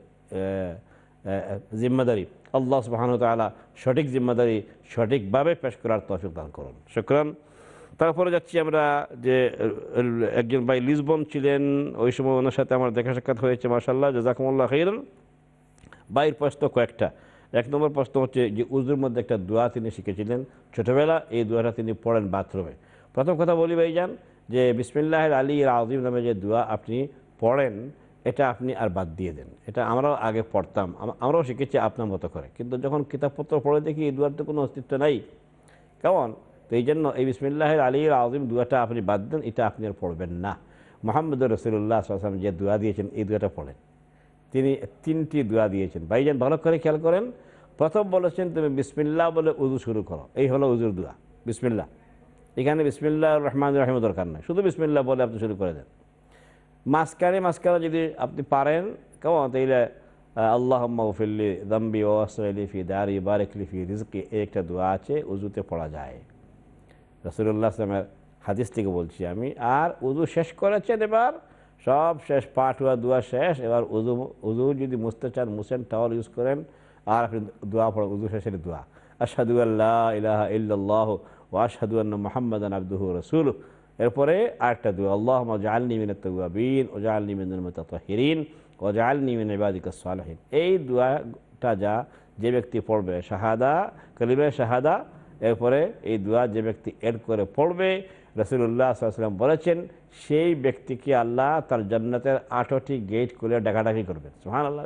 জিম্মাদারি। আল্লাহ সুবহানাহু ওয়া তাআলা সঠিক জিম্মাদারি সঠিকভাবে পেশ করার তৌফিক দান করুন। শুকরান। তারপরে যাচ্ছি আমরা যে একজন ভাই লিসবন ছিলেন, ওই সময় ওনার সাথে আমার দেখা সাক্ষাৎ হয়েছে, মাশাআল্লাহ, জাযাকুমুল্লাহ খাইরান। ভাইয়ের প্রশ্ন কয়েকটা। এক নম্বর প্রশ্ন হচ্ছে যে উজুর মধ্যে একটা দোয়া তিনি শিখেছিলেন ছোটোবেলা, এই দোয়াটা তিনি পড়েন বাথরুমে। প্রথম কথা বলি ভাইজান যে বিসমিল্লাহিল আলিয়্যিল আযীম নামে যে দোয়া আপনি পড়েন এটা আপনি আর বাদ দিয়ে দেন। এটা আমরাও আগে পড়তাম, আমরাও শিখেছি আপনার মতো করে, কিন্তু যখন কিতাবপত্র পড়ে দেখি এই দোয়ার তো কোনো অস্তিত্ব নাই। কেমন তো এই জন্য এই বিসমিল্লাহিল আলিয়্যিল আযীম দোয়াটা আপনি বাদ দেন, এটা আপনি আর পড়বেন না। মুহাম্মদুর রাসূলুল্লাহ সাল্লাল্লাহু আলাইহি ওয়াসাল্লাম যে দোয়া দিয়েছেন এই দোয়াটা পড়েন। তিনি তিনটি দোয়া দিয়েছেন ভাইজান, ভালো করে খেয়াল করেন। প্রথম বলেছেন তুমি বিসমিল্লাহ বলে উযু শুরু করো, এই হলো উযুর দোয়া বিসমিল্লাহ। এখানে বিসমিল্লাহ রহমান রহিম দরকার নাই, শুধু বিসমিল্লাহ বলে আপনি শুরু করে দেন। মাঝখানে মাঝখানে যদি আপনি পারেন কেমন তাইলে আল্লাহুম্মা গফিরলি যামবি ওয়া আসলি ফি দারি বারিক লি ফি রিজকি, এই একটা দোয়া আছে উযুতে পড়া যায়। রাসূলুল্লাহ সাল্লাল্লাহু আলাইহি ওয়াসাল্লামের হাদিস থেকে বলছি আমি। আর উযু শেষ করেছেন, এবার সব শেষ, পাঠ হওয়া দোয়া শেষ, এবার উযু উযু যদি মুছতে চান মুছেন, টাওয়াল ইউজ করেন, আর আপনি দোয়া পড়েন উযু শেষের দোয়া, আশহাদু আল্লা ইলাহা ইল্লাল্লাহু ওয়া আশহাদু আন্না মুহাম্মাদান আবদুহু ওয়া রাসূলুহু। এরপরে আরেকটা দোয়া, আল্লাহুম্মা জাআলনি মিনাত তাওয়াবিন ওয়া জাআলনি মিনাল মুতাতাহহিরিন ওয়া জাআলনি মিন ইবাদিকাস সালিহিন। এই দোয়াটা যা যে ব্যক্তি পড়বে, শাহাদা কালিমা শাহাদা, এরপরে এই দোয়া যে ব্যক্তি এড করে পড়বে, রাসূলুল্লাহ সাল্লাল্লাহু আলাইহি ওয়াসাল্লাম বলেছেন সেই ব্যক্তিকে আল্লাহ তার জান্নাতের আটটি গেট খুলে ডাকাডাকি করবেন। সুবহানাল্লাহ।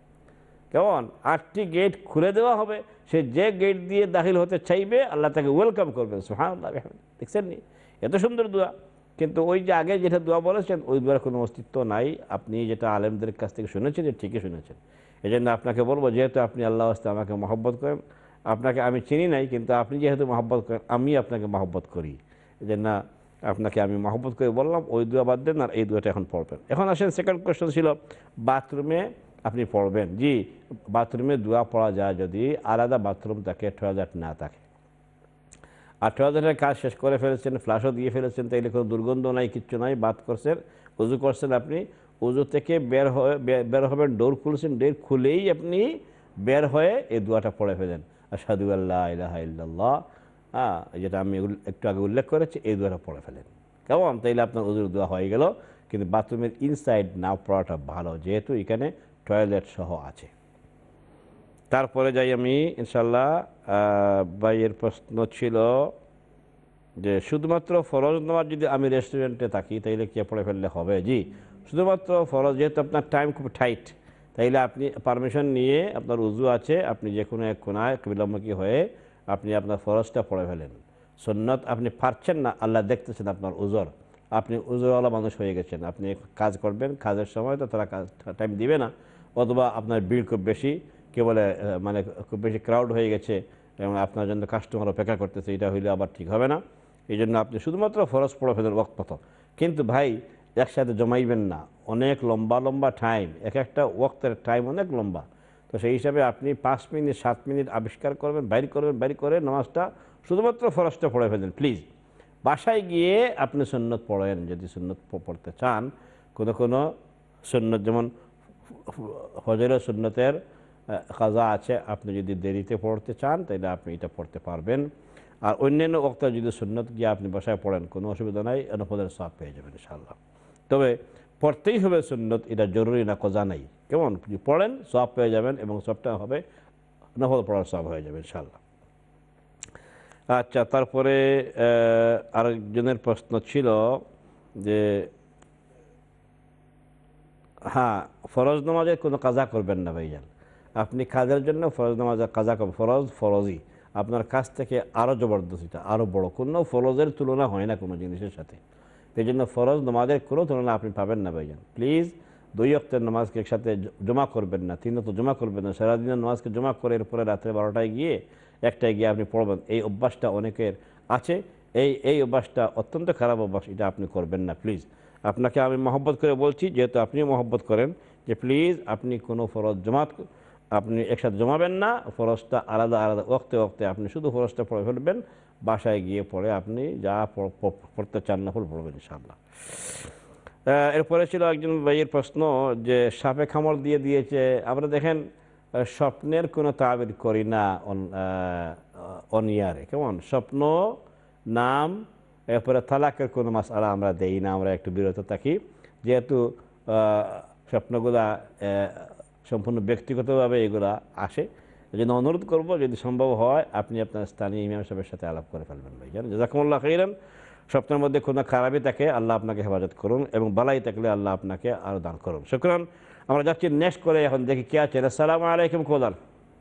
কেমন আটটি গেট খুলে দেওয়া হবে, সে যে গেট দিয়ে দাখিল হতে চাইবে আল্লাহ তাকে ওয়েলকাম করবেন। সুবহানাল্লাহ। দেখছেন নি এত সুন্দর দোয়া, কিন্তু ওই যে আগে যেটা দোয়া বলেছেন ওই দোয়ার কোনো অস্তিত্ব নাই। আপনি যেটা আলেমদের কাছ থেকে শুনেছেন ঠিকই শুনেছেন। এই জন্য আপনাকে বলবো, যেহেতু আপনি আল্লাহ ওয়াস্তে আমাকে মহব্বত করেন, আপনাকে আমি চিনি নাই, কিন্তু আপনি যেহেতু মহব্বত করেন আমি আপনাকে মহব্বত করি, এই জন্য আপনাকে আমি মহব্বত করে বললাম ওই দোয়া বাদ দেন আর এই দোয়াটা এখন পড়বেন। এখন আসেন সেকেন্ড কোয়েশ্চন ছিল বাথরুমে আপনি পড়বেন। জি, বাথরুমে দোয়া পড়া যায় যদি আলাদা বাথরুম থাকে, টয়লেট না থাকে। আর টয়লেটের কাজ শেষ করে ফেলেছেন, ফ্লাশও দিয়ে ফেলেছেন, তাইলে কোনো দুর্গন্ধ নাই, কিচ্ছু নাই, বাথ করছেন, উজু করছেন, আপনি উজু থেকে বের হয়ে বের হবেন, ডোর খুলছেন, ডোর খুলেই আপনি বের হয়ে এই দোয়াটা পড়ে ফেলেন, আশহাদু আল্লা ইলাহা ইল্লাল্লাহ, হ্যাঁ, যেটা আমি একটু আগে উল্লেখ করেছি, এই দোয়াটা পড়ে ফেলেন। কেমন তাইলে আপনার উজুর দোয়া হয়ে গেল। কিন্তু বাথরুমের ইনসাইড না পড়াটা ভালো, যেহেতু এখানে টয়লেট সহ আছে। তারপরে যাই আমি ইনশাল্লাহ। ভাইয়ের প্রশ্ন ছিল যে শুধুমাত্র ফরজ নামাজ যদি আমি রেস্টুরেন্টে থাকি তাইলে কি পড়ে ফেললে হবে? জি, শুধুমাত্র ফরজ, যেহেতু আপনার টাইম খুব টাইট, তাইলে আপনি পারমিশন নিয়ে আপনার উজু আছে, আপনি যে কোনো এক কোনায় বিলম্বকী হয়ে আপনি আপনার ফরজটা পড়ে ফেলেন। সুন্নত আপনি পারছেন না, আল্লাহ দেখতেছেন আপনার উজর, আপনি উজরওয়ালা মানুষ হয়ে গেছেন, আপনি কাজ করবেন, কাজের সময় তো তারা কাজ টাইম দিবে না, অথবা আপনার ভিড় খুব বেশি, কে বলে মানে খুব বেশি ক্রাউড হয়ে গেছে এবং আপনার জন্য কাস্টমার অপেক্ষা করতেছে, এটা হইলে আবার ঠিক হবে না। এই জন্য আপনি শুধুমাত্র ফরজ পড়ে ফেলেন ওয়াক্ত মতো। কিন্তু ভাই একসাথে জমাইবেন না, অনেক লম্বা লম্বা টাইম, এক একটা ওয়াক্তের টাইম অনেক লম্বা। তো সেই হিসাবে আপনি পাঁচ মিনিট সাত মিনিট আবিষ্কার করবেন, বাইর করবেন, বাইর করে নামাজটা শুধুমাত্র ফরজটা পড়ে ফেলেন প্লিজ। বাসায় গিয়ে আপনি সুন্নত পড়েন যদি সুন্নত পড়তে চান। কোনো কোনো সুন্নত যেমন ফজরের সুন্নতের কাজা আছে, আপনি যদি দেরিতে পড়তে চান তাহলে আপনি এটা পড়তে পারবেন। আর অন্যান্য ওক্তে যদি সুন্নত গিয়ে আপনি বাসায় পড়েন কোনো অসুবিধা নাই, নফলের সওয়াব পেয়ে যাবেন ইনশাআল্লাহ। তবে পড়তেই হবে সুন্নত, এটা জরুরি না, কজা নাই, কেমন পড়েন সওয়াব পেয়ে যাবেন এবং সবটা হবে নফল পড়ার সওয়াব হয়ে যাবে ইনশাআল্লাহ। আচ্ছা, তারপরে আরেকজনের প্রশ্ন ছিল যে হ্যাঁ ফরজ নামাজের কোনো কাজা করবেন না ভাইজান, আপনি কাজের জন্য ফরজ নামাজের কাজা করবেন, ফরজ ফরজই আপনার কাছ থেকে আরও জবরদস্ত, এটা আরও বড়, কোনো ফরজের তুলনা হয় না কোনো জিনিসের সাথে। এই জন্য ফরজ নামাজের কোনো তুলনা আপনি পাবেন না ভাইজান। প্লিজ দুই ওয়াক্তের নামাজকে একসাথে জমা করবেন না, তিন ওয়াক্ত জমা করবেন না, সারাদিনের নামাজকে জমা করে এরপরে রাত্রে বারোটায় গিয়ে একটায় গিয়ে আপনি পড়বেন, এই অভ্যাসটা অনেকের আছে, এই এই অভ্যাসটা অত্যন্ত খারাপ অভ্যাস, এটা আপনি করবেন না প্লিজ। আপনাকে আমি মহব্বত করে বলছি, যেহেতু আপনিও মহব্বত করেন, যে প্লিজ আপনি কোনো ফরজ জমাত আপনি একসাথে জমাবেন না, ফরজটা আলাদা আলাদা ওক্তে ওক্তে আপনি শুধু ফরজটা পড়ে ফেলবেন, বাসায় গিয়ে পড়ে আপনি যা পড়তে চান না ফুল পড়বেন ইনশাআল্লাহ। এরপরে ছিল একজন ভাইয়ের প্রশ্ন যে সাপে কামড় দিয়ে দিয়েছে। আমরা দেখেন স্বপ্নের কোনো তাবির করি না অনিয়ারে, কেমন স্বপ্ন নাম, এরপরে তালাকের কোনো মাসআলা আমরা দেই না, আমরা একটু বিরত থাকি, যেহেতু স্বপ্নগুলা সম্পূর্ণ ব্যক্তিগতভাবে এগুলা আসে। এই জন্য অনুরোধ করবো যদি সম্ভব হয় আপনি আপনার স্থানীয় ইমাম সাহেবের সাথে আলাপ করে ফেলবেন ভাইজান। জাযাকুমুল্লাহ খাইরান। স্বপ্নের মধ্যে কোনো খারাপই থাকে আল্লাহ আপনাকে হেফাজত করুন, এবং বালাই থাকলে আল্লাহ আপনাকে আরও দান করুন। শুকরান। আমরা যাচ্ছি নেক্সট করে, এখন দেখি কে আছেন। আসসালামু আলাইকুম কোলার।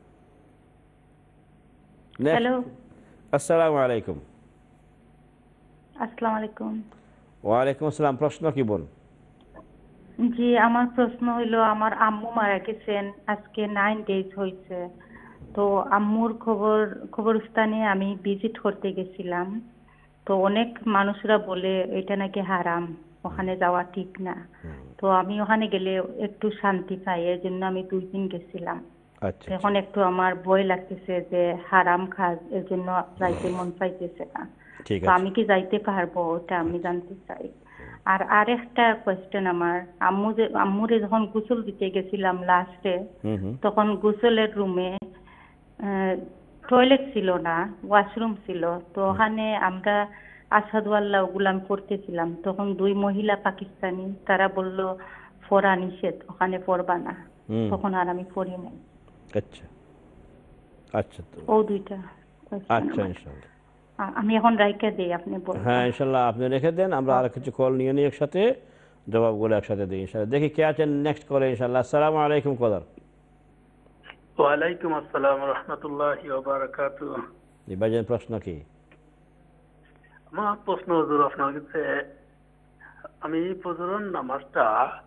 হ্যালো, আসসালামু আলাইকুম। আসসালামু আলাইকুম। ওয়ালাইকুম আসসালাম। প্রশ্ন কি বোন? জি, আমার প্রশ্ন হইল, আমার আম্মু মারা গেছেন, আজকে নাইন ডেজ হয়েছে। তো আম্মুর খবর খবরস্থানে আমি ভিজিট করতে গেছিলাম। তো অনেক মানুষরা বলে এটা নাকি হারাম, ওখানে যাওয়া ঠিক না। তো আমি ওখানে গেলে একটু শান্তি পাই, এর জন্য আমি দুই দিন গেছিলাম। এখন একটু আমার ভয় লাগতেছে যে হারাম কাজ, এর জন্য যাইতে মন চাইতেছে না। তো আমি কি যাইতে পারবো, ওটা আমি জানতে চাই। আর আরেকটা কোয়েশ্চেন আমার, আম্মু যে আম্মুরে যখন গোসল দিতে গেছিলাম লাস্টে, তখন গোসলের রুমে টয়লেট ছিল না, ওয়াশরুম ছিল। তো ওখানে আমরা আসাদু আল্লাহ গুলাম করতেছিলাম, তখন দুই মহিলা পাকিস্তানি, তারা বলল পড়া নিষেধ, ওখানে পড়বা না। তখন আর আমি পড়ি নাই। আচ্ছা আচ্ছা, ও দুইটা। আচ্ছা ইনশাআল্লাহ আমি এখন রাইখে দেই, আপনি বলুন। হ্যাঁ ইনশাআল্লাহ আপনি রেখে দেন, আমরা আর কিছু কল নিয়ে নিই একসাথে, জবাবগুলো একসাথে দিই ইনশাআল্লাহ। দেখি কে আছেন নেক্সট করে ইনশাআল্লাহ। আসসালামু আলাইকুম কলার। ওয়ালাইকুম আসসালাম ওয়া রাহমাতুল্লাহি ওয়া বারাকাতুহু। জি ভাইজান, প্রশ্ন কি? আমার প্রশ্ন হুজুর আপনার কাছে, আমি ফজরের নামাজটা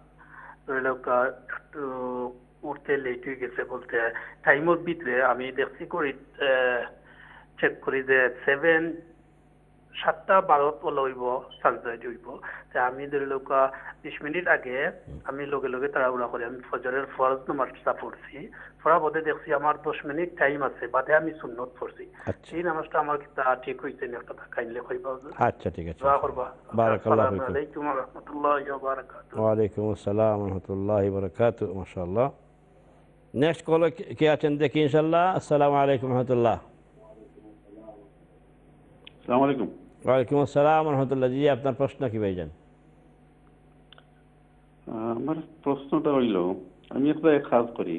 একটু উঠতে লেট হয়ে গেছে, বলতে টাইমের ভিতরে আমি দেখছি করি চেক করি যে সেভেন সাতটা বারোত হইব সানরাইজ হইব। আমি ধরি লোক বিশ মিনিট আগে আমি লগে লগে তাড়াহুড়া করি আমি ফজরের ফরজ নামাজটা পড়ছি, পড়া বোধে দেখছি আমার দশ মিনিট টাইম আছে, বাদে আমি সুন্নত পড়ছি। এই নামাজটা আমার কিতা ঠিক হইছে না, একটা কাইন্ডলি কইবা। আচ্ছা ঠিক আছে, দোয়া করবা। বারাকাল্লাহু ফিকুম। আসসালামু আলাইকুম ওয়া রাহমাতুল্লাহি ওয়া বারাকাতুহু। ওয়া আলাইকুম আসসালাম ওয়া রাহমাতুল্লাহি ওয়া বারাকাতুহু। মাশাআল্লাহ। নেক্সট কল কে আছেন দেখি ইনশাআল্লাহ। আসসালামু আলাইকুম ওয়া রাহমাতুল্লাহ। আসসালামু আলাইকুম। ওয়ালাইকুম আসসালাম ওয়া রাহমাতুল্লাহ। জি, আপনার প্রশ্ন কি ভাইজান? আমার প্রশ্নটা হইল, আমি একটা কাজ করি,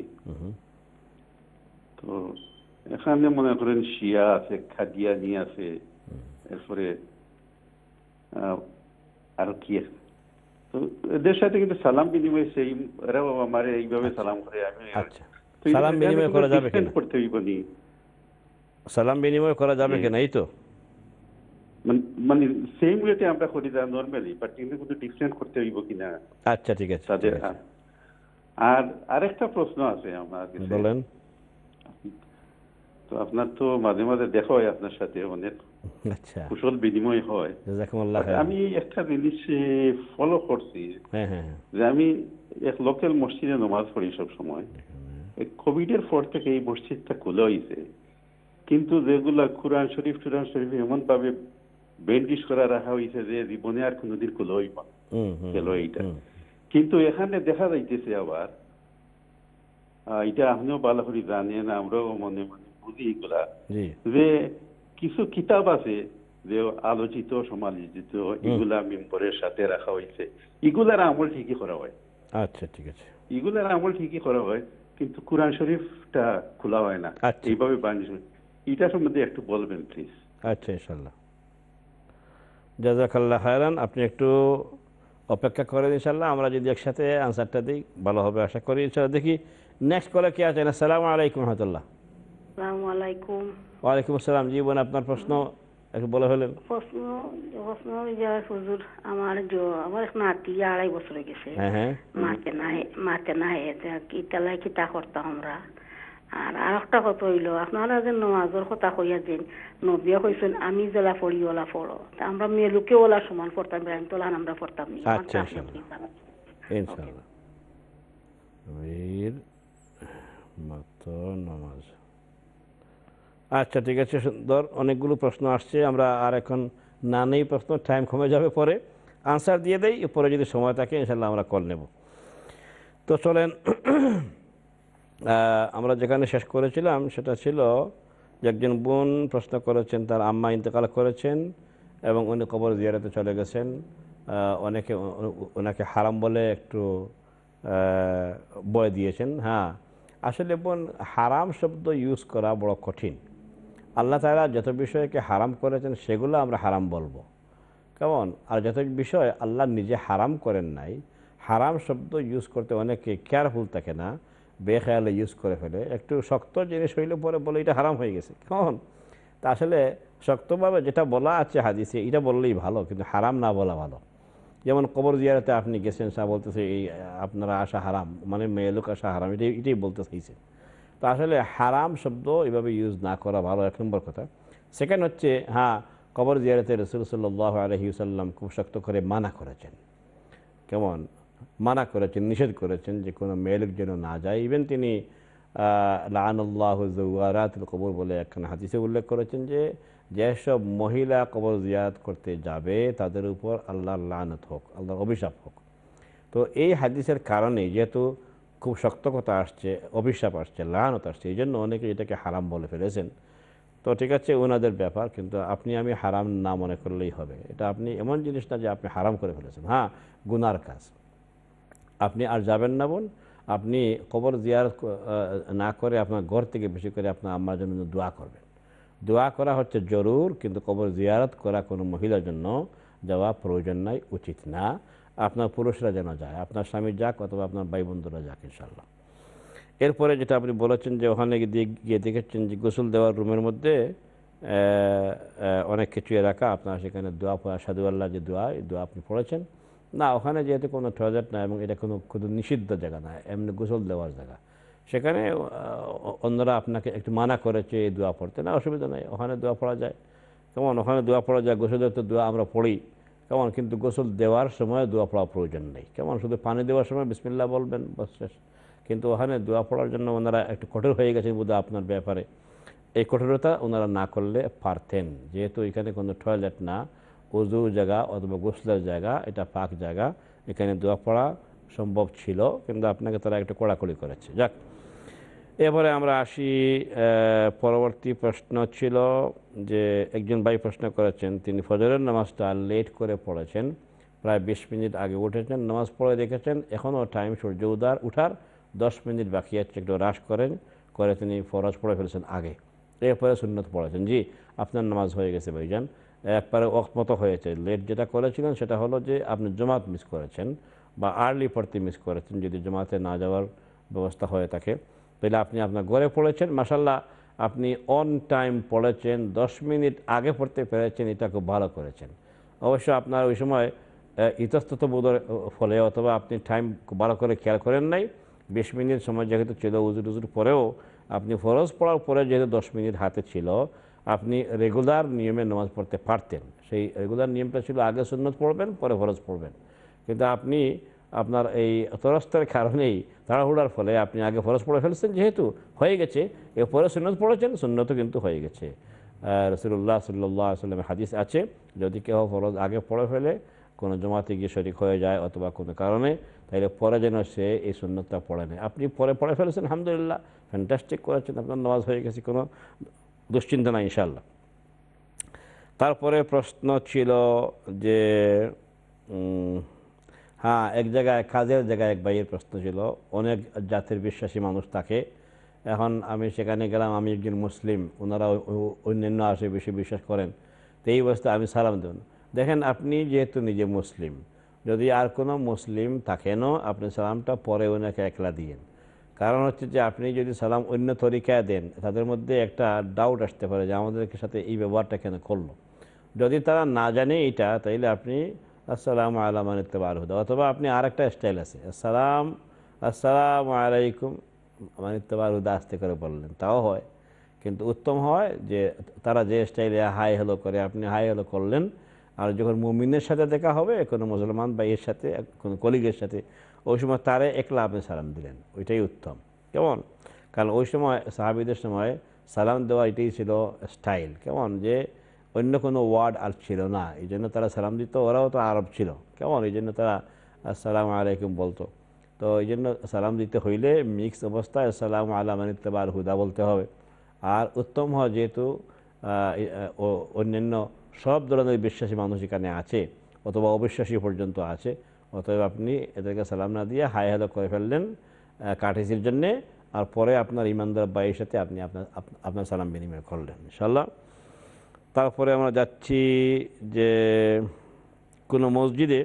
তো এখানে মনে করেন শিয়া আছে, খাদিয়ানি আছে, এরপরে আরো কি আছে, তো এদের সাথে কিন্তু সালাম বিনিময় সেই এরাও আমার এইভাবে সালাম করে। আমি আচ্ছা, সালাম বিনিময় করা যাবে কিনা? করতে হইব নি? সালাম বিনিময় করা যাবে কিনা এই তো? মানে সেম ওয়েতে আমরা করি না নরমালি, বাট কিন্তু কোনো ডিফারেন্ট করতে হইব কিনা। আচ্ছা ঠিক আছে। তাদের আর আরেকটা প্রশ্ন আছে আমার কাছে, বলেন। তো আপনার তো মাঝে মাঝে দেখা হয় আপনার সাথে, অনেক আচ্ছা কুশল বিনিময় হয়। আমি একটা জিনিস ফলো করছি, যে আমি এক লোকাল মসজিদে নামাজ পড়ি সব সময়। কোভিড এর পর থেকে এই মসজিদটা খোলা হয়েছে, কিন্তু যেগুলা কোরআন শরীফ টুরান শরীফ এমন ভাবে বেন্ডিশ করা রাখা হয়েছে যে জীবনে আর কোনোদিন খোলা হইব গেল এইটা। কিন্তু এখানে দেখা যাইতেছে আবার, এটা আপনিও ভালো করে জানেন, আমরাও মনে মনে বুঝি এগুলা, যে কিছু কিতাব আছে যে আলোচিত সমালোচিত, এগুলা মেম্বরের সাথে রাখা হয়েছে, এগুলার আমল ঠিকই করা হয়। আচ্ছা ঠিক আছে, এগুলার আমল ঠিকই করা হয়, কিন্তু কোরআন শরীফটা খোলা হয় না এইভাবে বানিয়ে। এটা সম্বন্ধে একটু বলবেন প্লিজ। আচ্ছা ইনশাল্লাহ, জাযাকাল্লাহ খায়রান। আপনি একটু অপেক্ষা করেন, ইনশাল্লাহ আমরা যদি একসাথে আনসারটা দিই ভালো হবে আশা করি। ইনশাল্লাহ দেখি নেক্সট কলে কে আছেন। আসসালামু আলাইকুম রহমতুল্লাহ। আসসালামু আলাইকুম। ওয়ালাইকুম আসসালাম। জি বোন, আপনার প্রশ্ন একটু বলে ফেলেন। প্রশ্ন প্রশ্ন হুজুর, আমার আমার এক নাতি আড়াই বছর হয়ে গেছে, মাকে না মাকে না ইতালাই কিতা করতাম আমরা। আর আর একটা কথা হইল, আপনারা যে নমাজের কথা কইয়া যে নবিয়া কইছেন আমি জেলা পড়ি ওলা পড়ো, আমরা মেয়ে লোকে ওলা সমান পড়তাম, আমি তোলা আমরা পড়তাম নি। আচ্ছা ইনশাআল্লাহ বীর মত নামাজ। আচ্ছা ঠিক আছে, সুন্দর। অনেকগুলো প্রশ্ন আসছে, আমরা আর এখন না নেই প্রশ্ন, টাইম কমে যাবে, পরে আনসার দিয়ে দেই, পরে যদি সময় থাকে ইনশাল্লাহ আমরা কল নেব। তো চলেন, আমরা যেখানে শেষ করেছিলাম সেটা ছিল যে একজন বোন প্রশ্ন করেছেন, তার আম্মা ইন্তেকাল করেছেন এবং উনি কবর জিয়ারতে চলে গেছেন। অনেকে ওনাকে হারাম বলে একটু বলে দিয়েছেন। হ্যাঁ, আসলে বোন হারাম শব্দ ইউজ করা বড় কঠিন। আল্লাহ তাআলা যত বিষয়কে হারাম করেছেন সেগুলো আমরা হারাম বলবো, কেমন? আর যত বিষয় আল্লাহ নিজে হারাম করেন নাই, হারাম শব্দ ইউজ করতে অনেকে কেয়ারফুল থাকে না, বেখেয়ালে ইউজ করে ফেলে। একটু শক্ত জিনিস হইলে পরে বলে এটা হারাম হয়ে গেছে, কেমন? তা আসলে শক্তভাবে যেটা বলা আছে হাদিসে এটা বললেই ভালো, কিন্তু হারাম না বলা ভালো। যেমন কবর জিয়ারতে আপনি গেছেন, সা বলতেছে এই আপনারা আসা হারাম, মানে মেয়ে লোক আসা হারাম, এটাই এটাই বলতে চাইছে। তো আসলে হারাম শব্দ এভাবে ইউজ না করা ভালো, এক নম্বর কথা। সেকেন্ড হচ্ছে, হ্যাঁ, কবর জিয়ারতে রাসূল সাল্লাল্লাহু আলাইহি ওয়াসাল্লাম খুব শক্ত করে মানা করেছেন, কেমন? মানা করেছেন, নিষেধ করেছেন যে কোনো মেয়ে লোক যেন না যায়। ইভেন তিনি লাআনাল্লাহু যাওয়ারাতুল কবর বলে একখানা হাদিসে উল্লেখ করেছেন যে যেসব মহিলা কবর জিয়ারত করতে যাবে তাদের উপর আল্লাহর লানত হোক, আল্লাহর অভিশাপ হোক। তো এই হাদিসের কারণে যেহেতু খুব শক্ত কথা আসছে, অভিশাপ আসছে, লানত আসছে, এই জন্য অনেকে এটাকে হারাম বলে ফেলেছেন। তো ঠিক আছে, ওনাদের ব্যাপার, কিন্তু আপনি আমি হারাম না মনে করলেই হবে। এটা আপনি এমন জিনিস না যে আপনি হারাম করে ফেলেছেন। হ্যাঁ, গুনার কাজ, আপনি আর যাবেন না বোন। আপনি কবর জিয়ারত না করে আপনার ঘর থেকে বেশি করে আপনার আম্মার জন্য দোয়া করবেন। দোয়া করা হচ্ছে জরুর, কিন্তু কবর জিয়ারত করা কোনো মহিলার জন্য যাওয়া প্রয়োজন নাই, উচিত না। আপনার পুরুষরা যেন যায়, আপনার স্বামী যাক অথবা আপনার ভাই বন্ধুরা যাক ইনশাল্লাহ। এরপরে যেটা আপনি বলেছেন যে ওখানে গিয়ে দেখেছেন যে গোসল দেওয়ার রুমের মধ্যে অনেক কিছু রাখা, আপনার সেখানে দোয়া পড়া, সাদু আল্লাহ যে দোয়া, এই দোয়া আপনি পড়েছেন না। ওখানে যেহেতু কোনো টয়লেট না এবং এটা কোনো কোনো নিষিদ্ধ জায়গা না, এমনি গোসল দেওয়ার জায়গা, সেখানে অন্যরা আপনাকে একটু মানা করেছে এই দোয়া পড়তে, না অসুবিধা নেই, ওখানে দোয়া পড়া যায়, কেমন? ওখানে দোয়া পড়া যায়। গোসলের তো দোয়া আমরা পড়ি, কেমন? কিন্তু গোসল দেওয়ার সময় দোয়া পড়া প্রয়োজন নেই, কেমন? শুধু পানি দেওয়ার সময় বিসমিল্লাহ বলবেন, বাস শেষ। কিন্তু ওখানে দোয়া পড়ার জন্য ওনারা একটু কঠোর হয়ে গেছেন বোধহয় আপনার ব্যাপারে। এই কঠোরতা ওনারা না করলে পারতেন, যেহেতু এখানে কোনো টয়লেট না, ওযু জায়গা অথবা গোসলের জায়গা, এটা পাক জায়গা, এখানে দোয়া পড়া সম্ভব ছিল, কিন্তু আপনাকে তারা একটু কড়াকড়ি করেছে। যাক, এরপরে আমরা আসি, পরবর্তী প্রশ্ন ছিল যে একজন ভাই প্রশ্ন করেছেন, তিনি ফজরের নামাজটা লেট করে পড়েছেন, প্রায় বিশ মিনিট আগে উঠেছেন, নামাজ পড়ে দেখেছেন এখনও টাইম সূর্য উদার উঠার দশ মিনিট বাকি আছে, একটু হ্রাস করেন করে তিনি ফরজ পড়ে ফেলেছেন আগে, এরপরে সুন্নত পড়েছেন। জি, আপনার নামাজ হয়ে গেছে ভাইজান, একবারে ওয়াক্ত মতো হয়েছে। লেট যেটা করেছিলেন সেটা হলো যে আপনি জমাত মিস করেছেন বা আর্লি পড়তে মিস করেছেন। যদি জমাতে না যাওয়ার ব্যবস্থা হয়ে থাকে তাহলে আপনি আপনার ঘরে পড়েছেন, মাশাআল্লাহ আপনি অন টাইম পড়েছেন, দশ মিনিট আগে পড়তে পেরেছেন, এটা খুব ভালো করেছেন। অবশ্য আপনার ওই সময় ইতস্তত বোধের ফলে অথবা আপনি টাইম ভালো করে খেয়াল করেন নাই, বিশ মিনিট সময় যেহেতু ছিল উজুর উজুর পরেও আপনি ফরজ পড়ার পরে যেহেতু দশ মিনিট হাতে ছিল, আপনি রেগুলার নিয়মে নামাজ পড়তে পারতেন। সেই রেগুলার নিয়মটা ছিল আগে সুন্নত পড়বেন পরে ফরজ পড়বেন, কিন্তু আপনি আপনার এই তরস্তের কারণেই তাড়াহুড়ার ফলে আপনি আগে ফরজ পড়ে ফেলছেন, যেহেতু হয়ে গেছে এরপরে সুন্নত পড়েছেন, সুন্নতও কিন্তু হয়ে গেছে। রাসূলুল্লাহ সাল্লাল্লাহু আলাইহি ওয়াসাল্লামের হাদিস আছে, যদি কেউ ফরজ আগে পড়ে ফেলে, কোনো জমাতে গিয়ে শরীক হয়ে যায় অথবা কোনো কারণে, তাহলে পরে যেন সে এই সুন্নতটা পড়ে নেয়। আপনি পরে পড়ে ফেলেছেন, আলহামদুলিল্লাহ, ফ্যান্টাস্টিক করেছেন, আপনার নামাজ হয়ে গেছে, কোনো দুশ্চিন্তা নাই ইনশাআল্লাহ। তারপরে প্রশ্ন ছিল যে হ্যাঁ, এক জায়গায় কাজের জায়গায় এক ভাইয়ের প্রশ্ন ছিল, অনেক জাতির বিশ্বাসী মানুষ থাকে, এখন আমি সেখানে গেলাম, আমি একজন মুসলিম, ওনারা অন্যান্য আসে বেশি বিশ্বাস করেন, তো এই অবস্থায় আমি সালাম দেব। দেখেন, আপনি যেহেতু নিজে মুসলিম, যদি আর কোনো মুসলিম থাকেনও আপনি সালামটা পরে ওনাকে একলা দিয়েন। কারণ হচ্ছে যে আপনি যদি সালাম অন্য তরিকায় দেন, তাদের মধ্যে একটা ডাউট আসতে পারে যে আমাদের সাথে এই ব্যবহারটা কেন করলো। যদি তারা না জানে এটা, তাইলে আপনি আসসালামু আলা মান ইত্তাবা'আল হুদা, অথবা আপনি আর একটা স্টাইল আছে, আসসালাম আসসালামু আলাইকুম মান ইত্তাবা'আল হুদা আস্তে করে বললেন, তাও হয়। কিন্তু উত্তম হয় যে তারা যে স্টাইলে হাই হ্যালো করে, আপনি হাই হ্যালো করলেন। আর যখন মুমিনের সাথে দেখা হবে, কোনো মুসলমান ভাইয়ের সাথে, কোনো কলিগের সাথে, ওই সময় তারে একলা আপনি সালাম দিলেন, ওইটাই উত্তম। কেমন? কারণ ওই সময় সাহাবীদের সময় সালাম দেওয়া এটাই ছিল স্টাইল, কেমন, যে অন্য কোনো ওয়ার্ড আর ছিল না, এই জন্য তারা সালাম দিত। ওরাও তো আরব ছিল, কেমন, এই জন্য তারা আসসালামু আলাইকুম বলতো। তো এই জন্য সালাম দিতে হইলে মিক্স অবস্থায় আসসালামু আলা মান ইত্তাবা'আল হুদা বলতে হবে। আর উত্তম হয়, যেহেতু অন্যান্য সব ধরনের বিশ্বাসী মানুষ এখানে আছে, অথবা অবিশ্বাসী পর্যন্ত আছে, অতএব আপনি এদেরকে সালাম না দিয়ে হাই হ্যালো করে ফেললেন কাটিসির জন্যে, আর পরে আপনার ইমানদার ভাইয়ের সাথে আপনি আপনার আপনার সালাম বিনিময় করলেন ইনশাআল্লাহ। তারপরে আমরা যাচ্ছি যে কোনো মসজিদে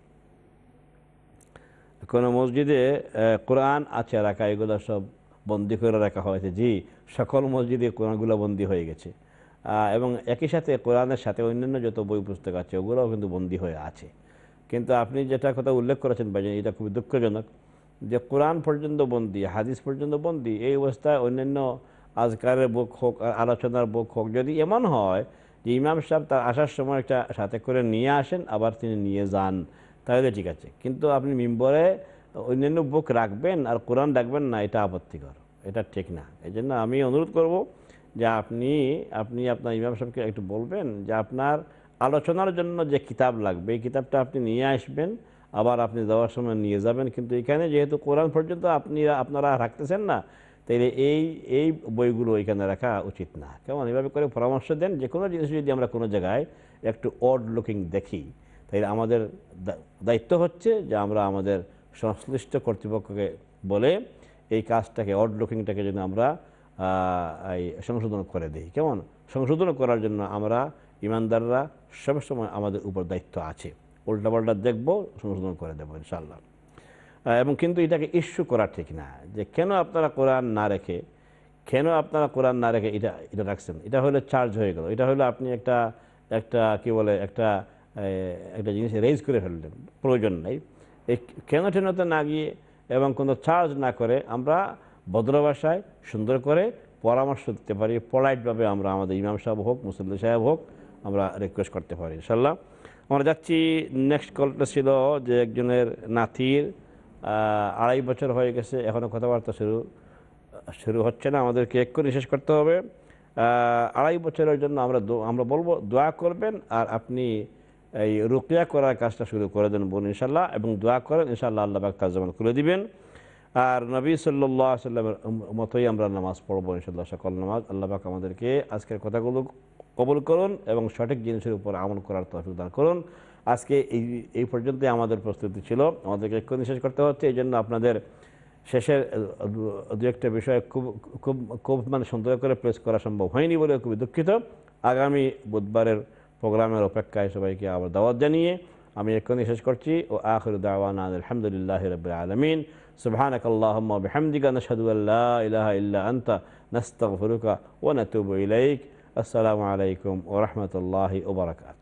কোনো মসজিদে কোরআন আছে রাখা, এগুলো সব বন্দি করে রাখা হয়েছে। জি, সকল মসজিদে কোরআনগুলো বন্দি হয়ে গেছে, এবং একই সাথে কোরআনের সাথে অন্যান্য যত বই পুস্তক আছে ওগুলোও কিন্তু বন্দি হয়ে আছে। কিন্তু আপনি যেটা কথা উল্লেখ করেছেন ভাইজান, এটা খুবই দুঃখজনক যে কোরআন পর্যন্ত বন্দি, হাদিস পর্যন্ত বন্দি। এই অবস্থায় অন্যান্য আজকারের বুক হোক, আলোচনার বুক হোক, যদি এমন হয় যে ইমাম সাহেব তার আসার সময় একটা সাথে করে নিয়ে আসেন, আবার তিনি নিয়ে যান, তাহলে ঠিক আছে। কিন্তু আপনি মিম্বরে অন্যান্য বুক রাখবেন আর কোরআন রাখবেন না, এটা আপত্তিকর, এটা ঠিক না। এই জন্য আমি অনুরোধ করব যে আপনি আপনি আপনার ইমাম সাহেবকে একটু বলবেন যে আপনার আলোচনার জন্য যে কিতাব লাগবে, এই কিতাবটা আপনি নিয়ে আসবেন, আবার আপনি যাওয়ার সময় নিয়ে যাবেন। কিন্তু এখানে যেহেতু কোরআন পর্যন্ত আপনি আপনারা রাখতেছেন না, তাইলে এই এই বইগুলো এখানে রাখা উচিত না। কেমন? এভাবে করে পরামর্শ দেন। যে কোনো জিনিস যদি আমরা কোনো জায়গায় একটু অড লুকিং দেখি, তাইলে আমাদের দায়িত্ব হচ্ছে যে আমরা আমাদের সংশ্লিষ্ট কর্তৃপক্ষকে বলে এই কাজটাকে, অড লুকিংটাকে যেন আমরা এই সংশোধন করে দিই। কেমন? সংশোধন করার জন্য আমরা ইমানদাররা সবসময় আমাদের উপর দায়িত্ব আছে, উল্টাপাল্টা দেখবো, সংশোধন করে দেবো ইনশাআল্লাহ। এবং কিন্তু এটাকে ইস্যু করা ঠিক না, যে কেন আপনারা কোরআন না রেখে কেন আপনারা কোরআন না রেখে এটা এটা রাখছেন। এটা হলে চার্জ হয়ে গেল, এটা হলো আপনি একটা একটা কি বলে একটা একটা জিনিস রেজ করে ফেললেন, প্রয়োজন নাই। এই কেন টেনতে না গিয়ে এবং কোনো চার্জ না করে আমরা ভদ্র ভাষায় সুন্দর করে পরামর্শ দিতে পারি, পোলাইটভাবে আমরা আমাদের ইমাম সাহেব হোক, মুসল্লি সাহেব হোক, আমরা রিকোয়েস্ট করতে পারি ইনশাআল্লাহ। আমরা যাচ্ছি, নেক্সট কলটা ছিল যে একজনের নাতির আড়াই বছর হয়ে গেছে, এখনও কথাবার্তা শুরু শুরু হচ্ছে না, আমাদেরকে এক্ষুনি শেষ করতে হবে। আড়াই বছরের জন্য আমরা আমরা বলবো দোয়া করবেন, আর আপনি এই রুকিয়া করার কাজটা শুরু করে দেন বোন ইনশাআল্লাহ, এবং দোয়া করেন ইনশাআল্লাহ, আল্লাহ পাক তার জবান খুলে দিবেন। আর নবী সাল্লাল্লাহু আলাইহি ওয়াসাল্লামের মতোই আমরা নামাজ পড়বো ইনশাআল্লাহ, সকল নামাজ। আল্লাহ পাক আমাদেরকে আজকের কথাগুলো কবুল করুন এবং সঠিক জিনিসের উপর আমল করার তৌফিক দান করুন। আজকে এই এই পর্যন্তই আমাদের প্রস্তুতি ছিল, আমাদেরকে এক্ষুনি শেষ করতে হচ্ছে। এই জন্য আপনাদের শেষের দু একটা বিষয় খুব খুব খুব মানে সুন্দর করে প্লেস করা সম্ভব হয়নি বলে খুবই দুঃখিত। আগামী বুধবারের প্রোগ্রামের অপেক্ষায় সবাইকে আবার দাওয়াত জানিয়ে আমি এক্ষুনি শেষ করছি। ও আখিরু দাওয়ানা আলহামদুলিল্লাহি রাব্বিল আলামিন। সুবহানাকাল্লাহুম্মা বিহামদিকা নাশহাদু আল্লা ইলাহা ইল্লা আনতা নাস্তাগফিরুকা ওয়া নাতুবু ইলাইক। আসসালামু আলাইকুম ওয়া রাহমাতুল্লাহি ওয়া বারাকাতুহু।